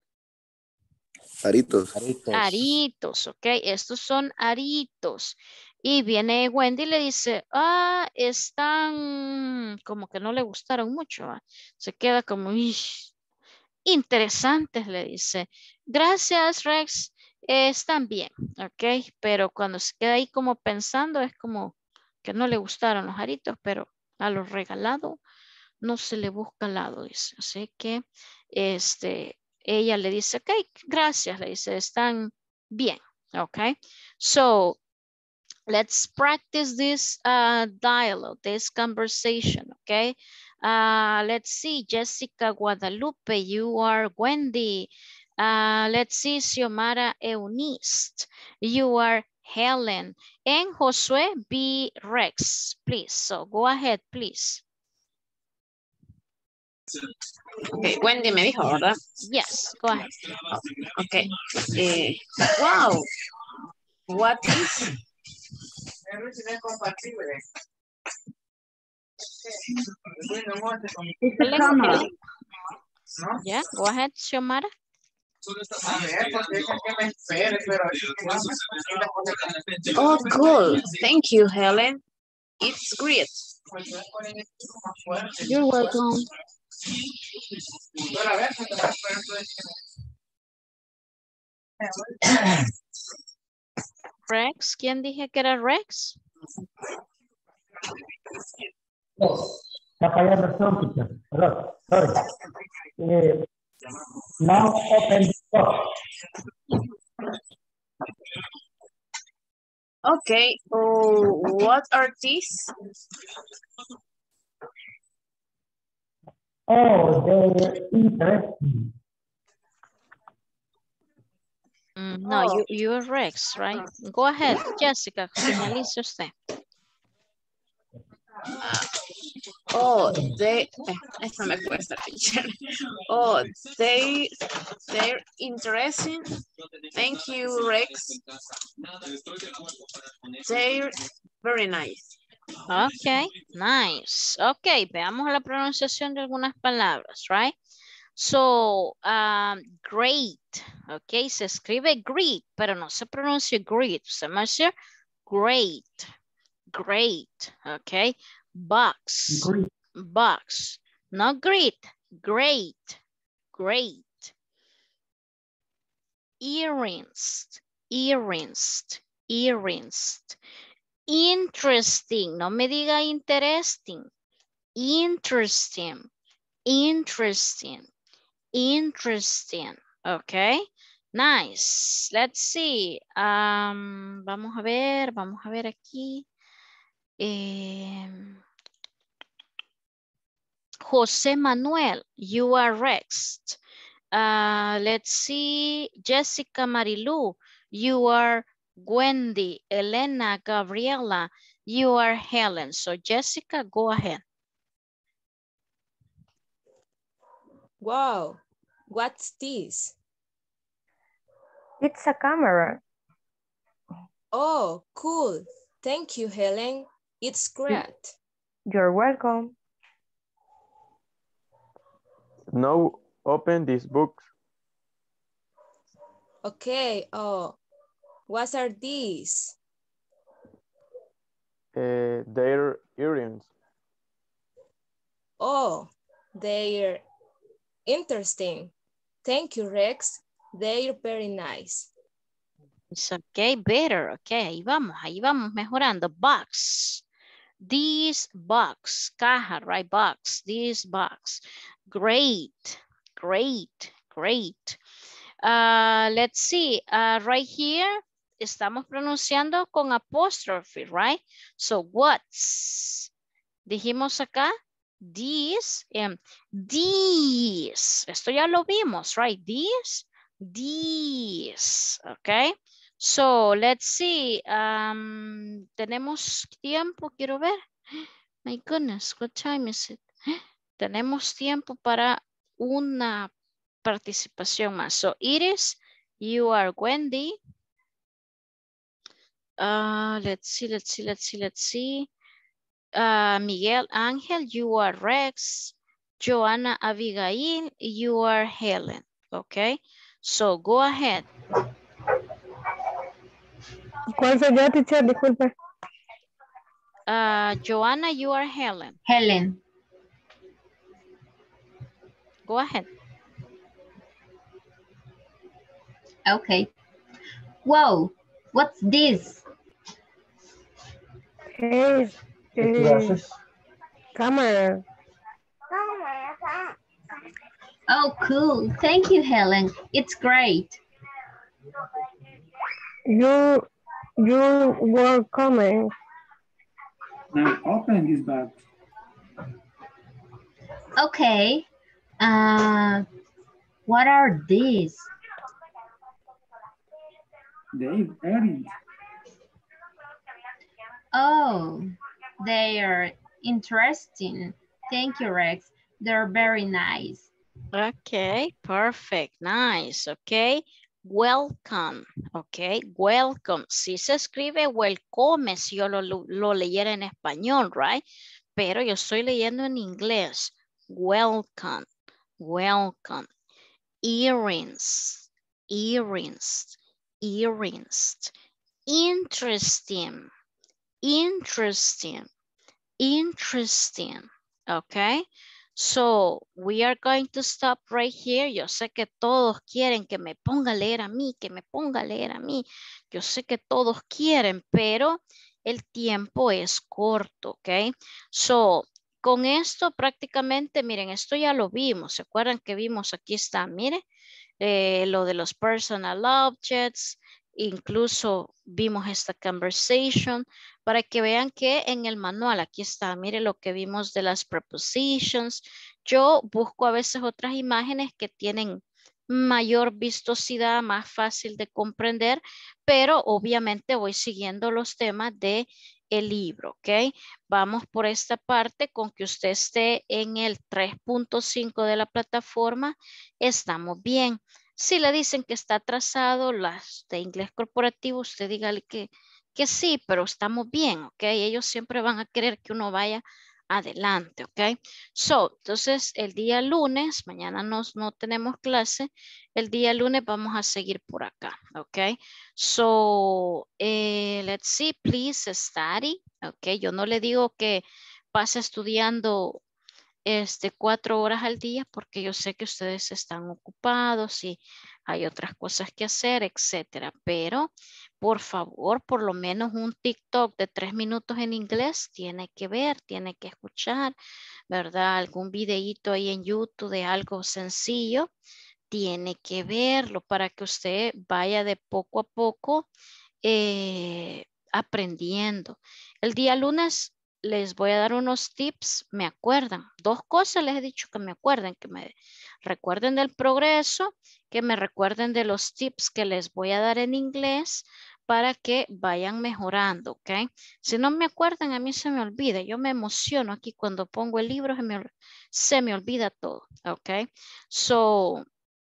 S6: Aritos.
S1: Aritos, ok, estos son aritos. Y viene Wendy y le dice, están como que no le gustaron mucho. Se queda como, interesantes, le dice. Gracias, Rex. Están bien, ok, pero cuando se queda ahí como pensando es como que no le gustaron los aritos, pero a lo regalado no se le busca al lado, dice. Así que ella le dice, ok, gracias, le dice, están bien, ok. So, let's practice this dialogue, this conversation, okay? Let's see, Jessica Guadalupe, you are Wendy. Let's see, Xiomara Eunice, you are Helen. And Josué B. Rex, please. So go ahead, please.
S14: Okay, Wendy me dijo, ¿verdad?
S1: Yes, go ahead.
S14: Okay. Wow. What is?
S7: It's a camera.
S1: Yeah, go ahead, Xiomara.
S14: Oh, cool. Thank you, Helen. It's great.
S7: You're welcome.
S1: Rex, ¿quién dije que era Rex?
S12: Está fallando el sound, teacher. Perdón, sorry. Now open the box.
S14: Okay. Oh, what are these?
S12: Oh, they're interesting.
S1: No, you're Rex, right? Go ahead, Jessica, finalice usted.
S14: Oh, esta me cuesta, teacher. Oh, they're interesting. Thank you, Rex. They're very nice.
S1: Okay, nice. Okay, veamos la pronunciación de algunas palabras, right? So, great, okay, se escribe great, pero no se pronuncia great, se menciona great, great, okay, box,
S12: Great.
S1: box, not great, great, great, earrings, earrings, earrings, interesting, no me diga interesting, interesting, interesting, interesting, okay, nice, let's see, vamos a ver aquí, José Manuel, you are Rex, let's see, Jessica Marilu, you are Wendy, Elena, Gabriela, you are Helen, so Jessica, go ahead.
S16: Wow, what's this?
S11: It's a camera.
S16: Oh, cool. Thank you, Helen. It's great.
S11: You're welcome.
S5: Now open this book.
S16: Okay, oh, what are these?
S5: Their earrings.
S16: Oh, they're interesting. Thank you, Rex. They're very nice.
S1: It's okay, better, okay, ahí vamos mejorando. Box, this box, caja, right, box, this box. Great, great, great. Let's see, right here, estamos pronunciando con apostrophe, right? So, what's, dijimos acá, these, these, esto ya lo vimos, right? These, okay? So, let's see, tenemos tiempo, quiero ver. My goodness, what time is it? Tenemos tiempo para una participación más. So, Iris, you are Wendy. Let's see. Miguel Ángel, you are Rex. Joanna Abigail, you are Helen. Okay, so go ahead.
S11: ¿Cuál soy yo, teacher? Disculpe.
S1: Joanna, you are Helen.
S10: Helen.
S1: Go ahead.
S10: Okay. Whoa, what's this?
S11: Hey, camera.
S10: Oh, cool. Thank you, Helen. It's great.
S11: You were coming.
S2: Now open this bag.
S10: Okay. What are these?
S2: They earned.
S10: Oh, they are interesting. Thank you, Rex. They're very nice.
S1: Okay, perfect, nice, okay. Welcome, okay, welcome. Si se escribe welcome, si yo lo leyera en español, right? Pero yo estoy leyendo en inglés. Welcome, welcome. Earrings, earrings, earrings. Interesting, interesting, interesting, okay? So, we are going to stop right here. Yo sé que todos quieren que me ponga a leer a mí, que me ponga a leer a mí. Yo sé que todos quieren, pero el tiempo es corto, ¿ok? So, con esto prácticamente, miren, esto ya lo vimos. ¿Se acuerdan que vimos? Aquí está, miren, lo de los personal objects. Incluso vimos esta conversation para que vean que en el manual, aquí está, mire lo que vimos de las prepositions. Yo busco a veces otras imágenes que tienen mayor vistosidad, más fácil de comprender, pero obviamente voy siguiendo los temas de el libro, ¿ok? Vamos por esta parte con que usted esté en el 3.5 de la plataforma, estamos bien. Si le dicen que está atrasado, las de inglés corporativo, usted dígale que sí, pero estamos bien, ¿ok? Ellos siempre van a querer que uno vaya adelante, ¿ok? So, entonces el día lunes, mañana no tenemos clase, el día lunes vamos a seguir por acá, ¿ok? So, let's see, please study, ¿ok? Yo no le digo que pase estudiando 4 horas al día porque yo sé que ustedes están ocupados y hay otras cosas que hacer, etcétera. Pero por favor, por lo menos un TikTok de 3 minutos en inglés tiene que ver, tiene que escuchar, ¿verdad? Algún videíto ahí en YouTube de algo sencillo, tiene que verlo para que usted vaya de poco a poco aprendiendo. El día lunes les voy a dar unos tips, me acuerdan. 2 cosas les he dicho que me acuerden, que me recuerden del progreso, que me recuerden de los tips que les voy a dar en inglés para que vayan mejorando, ¿ok? Si no me acuerdan, a mí se me olvida. Yo me emociono aquí cuando pongo el libro, se me olvida todo, ¿ok? So,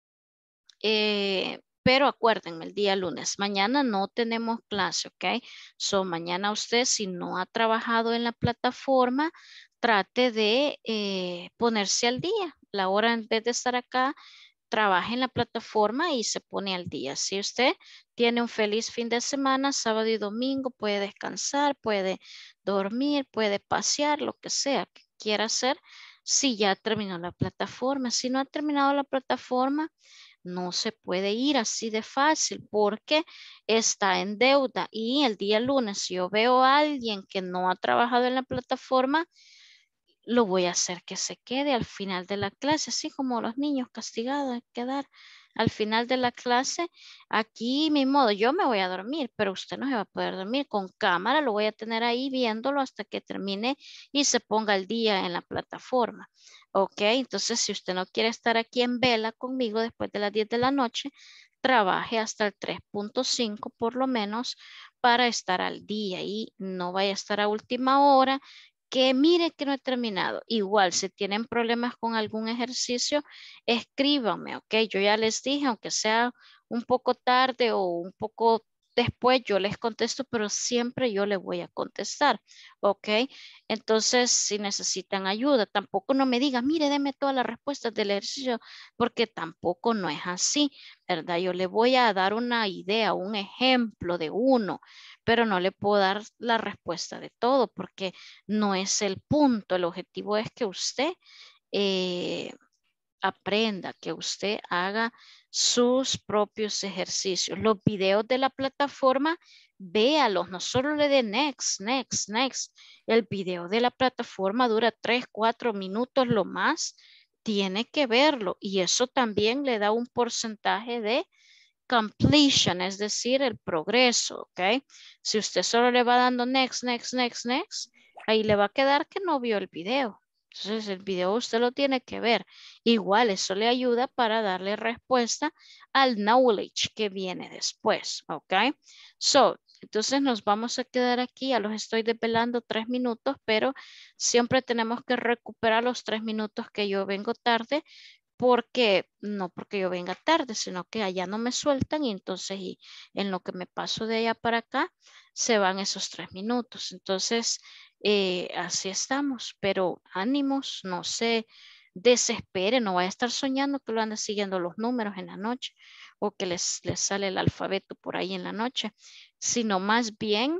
S1: pero acuérdenme, el día lunes, mañana no tenemos clase, ¿ok? So, mañana usted, si no ha trabajado en la plataforma, trate de ponerse al día. La hora, en vez de estar acá, trabaje en la plataforma y se pone al día. Si usted tiene un feliz fin de semana, sábado y domingo, puede descansar, puede dormir, puede pasear, lo que sea que quiera hacer, si ya terminó la plataforma. Si no ha terminado la plataforma, no se puede ir así de fácil porque está en deuda. Y el día lunes, si yo veo a alguien que no ha trabajado en la plataforma, lo voy a hacer que se quede al final de la clase, así como los niños castigados, quedar al final de la clase. Aquí mi modo, yo me voy a dormir, pero usted no se va a poder dormir. Con cámara lo voy a tener ahí viéndolo hasta que termine y se ponga el día en la plataforma. Ok, entonces si usted no quiere estar aquí en vela conmigo después de las 10 de la noche, trabaje hasta el 3.5 por lo menos para estar al día y no vaya a estar a última hora que mire que no he terminado. Igual, si tienen problemas con algún ejercicio, escríbanme, ¿ok? Yo ya les dije, aunque sea un poco tarde o un poco después, yo les contesto, pero siempre yo les voy a contestar, ¿ok? Entonces, si necesitan ayuda, tampoco no me digan, mire, deme todas las respuestas del ejercicio, porque tampoco no es así, ¿verdad? Yo le voy a dar una idea, un ejemplo de uno, pero no le puedo dar la respuesta de todo, porque no es el punto. El objetivo es que usted aprenda, que usted haga sus propios ejercicios. Los videos de la plataforma, véalos, no solo le dé next, next, next. El video de la plataforma dura 3, 4 minutos lo más. tiene que verlo y eso también le da un porcentaje de completion, es decir, el progreso, ¿ok? Si usted solo le va dando next, next, next, next, ahí le va a quedar que no vio el video. Entonces el video usted lo tiene que ver. Igual eso le ayuda para darle respuesta al knowledge que viene después, ¿ok? So, entonces nos vamos a quedar aquí, ya los estoy desvelando 3 minutos, pero siempre tenemos que recuperar los 3 minutos que yo vengo tarde, porque no porque yo venga tarde, sino que allá no me sueltan y entonces en lo que me paso de allá para acá se van esos 3 minutos. Entonces, así estamos, pero ánimos, no se desespere, no vaya a estar soñando que lo ande siguiendo los números en la noche o que les sale el alfabeto por ahí en la noche, sino más bien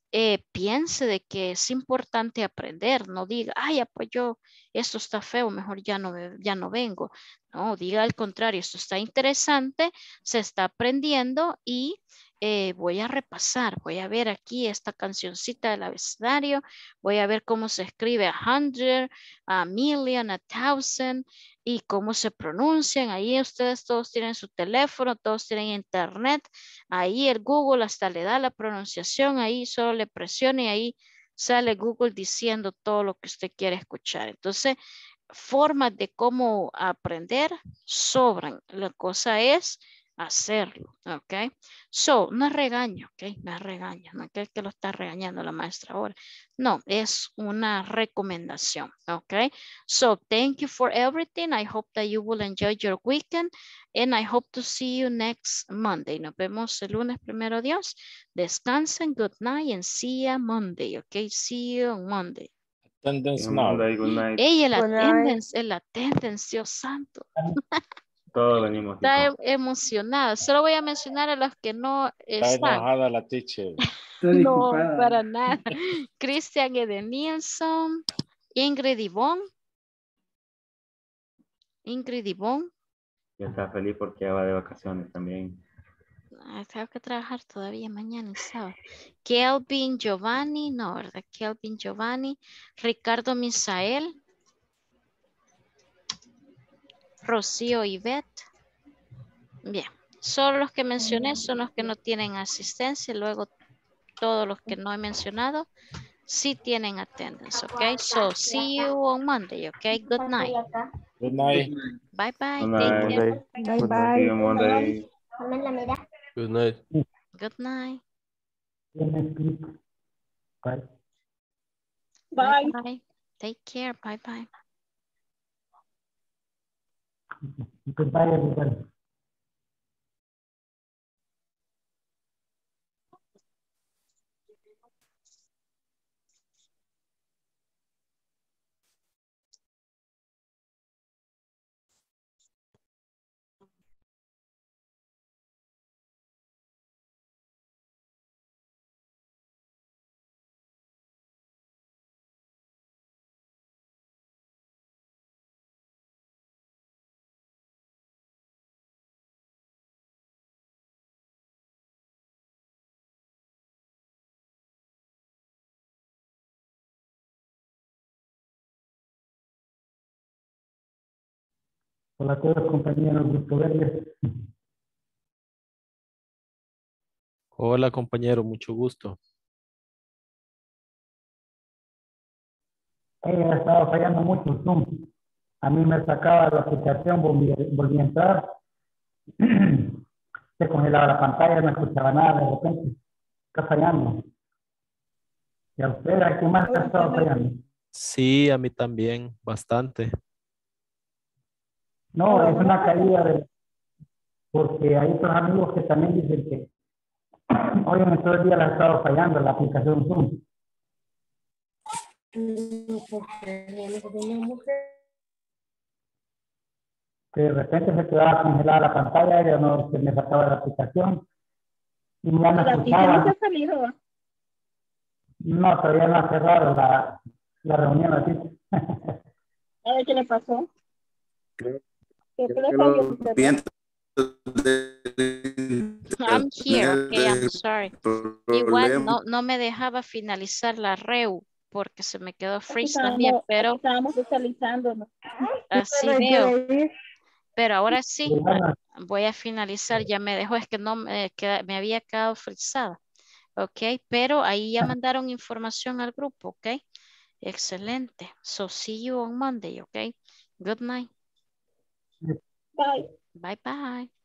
S1: piense de que es importante aprender, no diga, ay, ya pues yo, esto está feo, mejor ya no vengo. No, diga al contrario, esto está interesante, se está aprendiendo y voy a repasar, voy a ver aquí esta cancioncita del abecedario, voy a ver cómo se escribe 100, a million, a thousand y cómo se pronuncian. Ahí ustedes todos tienen su teléfono, todos tienen internet, ahí el Google hasta le da la pronunciación, ahí solo le presiona y ahí sale Google diciendo todo lo que usted quiere escuchar. Entonces, formas de cómo aprender sobran. La cosa es hacerlo, ¿ok? So, no es regaño, ¿ok? No es regaño, no es que lo está regañando la maestra ahora. No, es una recomendación, ¿ok? So, thank you for everything. I hope that you will enjoy your weekend and I hope to see you next Monday. Nos vemos el lunes, primero Dios. Descansen, good night and see you Monday, ¿ok? See you on Monday.
S17: Attendance now.
S13: Good night.
S1: Ey, el attendance, Dios santo.
S13: Todos venimos.
S1: Está emocionada. Solo voy a mencionar a los que no
S17: Está
S1: están.
S17: enojada la teacher.
S1: No, para nada. Cristian Edenilson, Ingrid Ivonne.
S13: Ya está feliz porque ya va de vacaciones también.
S1: Tengo que trabajar todavía mañana y sábado. Kelvin Giovanni, no, ¿verdad? Kelvin Giovanni, Ricardo Misael, Rocío Ivette. Bien, solo los que mencioné son los que no tienen asistencia. Luego todos los que no he mencionado sí tienen attendance, ok? So, see you on Monday, ok? Good night.
S17: Good night.
S1: Bye bye.
S13: Good
S1: Take
S13: night.
S1: care.
S11: Bye bye.
S13: See you Monday.
S5: Good night.
S1: Good night.
S12: Bye.
S1: Bye bye. Take care. Bye bye.
S12: Goodbye, everybody. Hola a todos, compañeros del Grupo Verde.
S8: Hola, compañero, mucho gusto.
S12: Ha estado fallando mucho Zoom. A mí me sacaba la aplicación, volví a entrar. Se congelaba la pantalla, no escuchaba nada, de repente. Está fallando. ¿Y a usted, a qué más ha estado fallando?
S8: Sí, a mí también, bastante.
S12: No, es una caída porque hay otros amigos que también dicen que hoy en todo el día le ha estado fallando la aplicación Zoom. Que de repente se quedaba congelada la pantalla, ya no se me sacaba la aplicación y ya no escuchaba.
S18: ¿No se ha salido?
S12: No, todavía no ha cerrado la reunión así.
S18: A ver qué le pasó.
S1: I'm here, okay, I'm sorry. Igual no me dejaba finalizar la reu porque se me quedó freeze también, pero
S18: estábamos visualizándonos.
S1: Así veo. Pero ahora sí, voy a finalizar. Ya me dejó, es que no me había quedado frisada. Ok, pero ahí ya mandaron información al grupo, ok. Excelente. So see you on Monday, ok. Good night.
S18: Bye.
S1: Bye bye.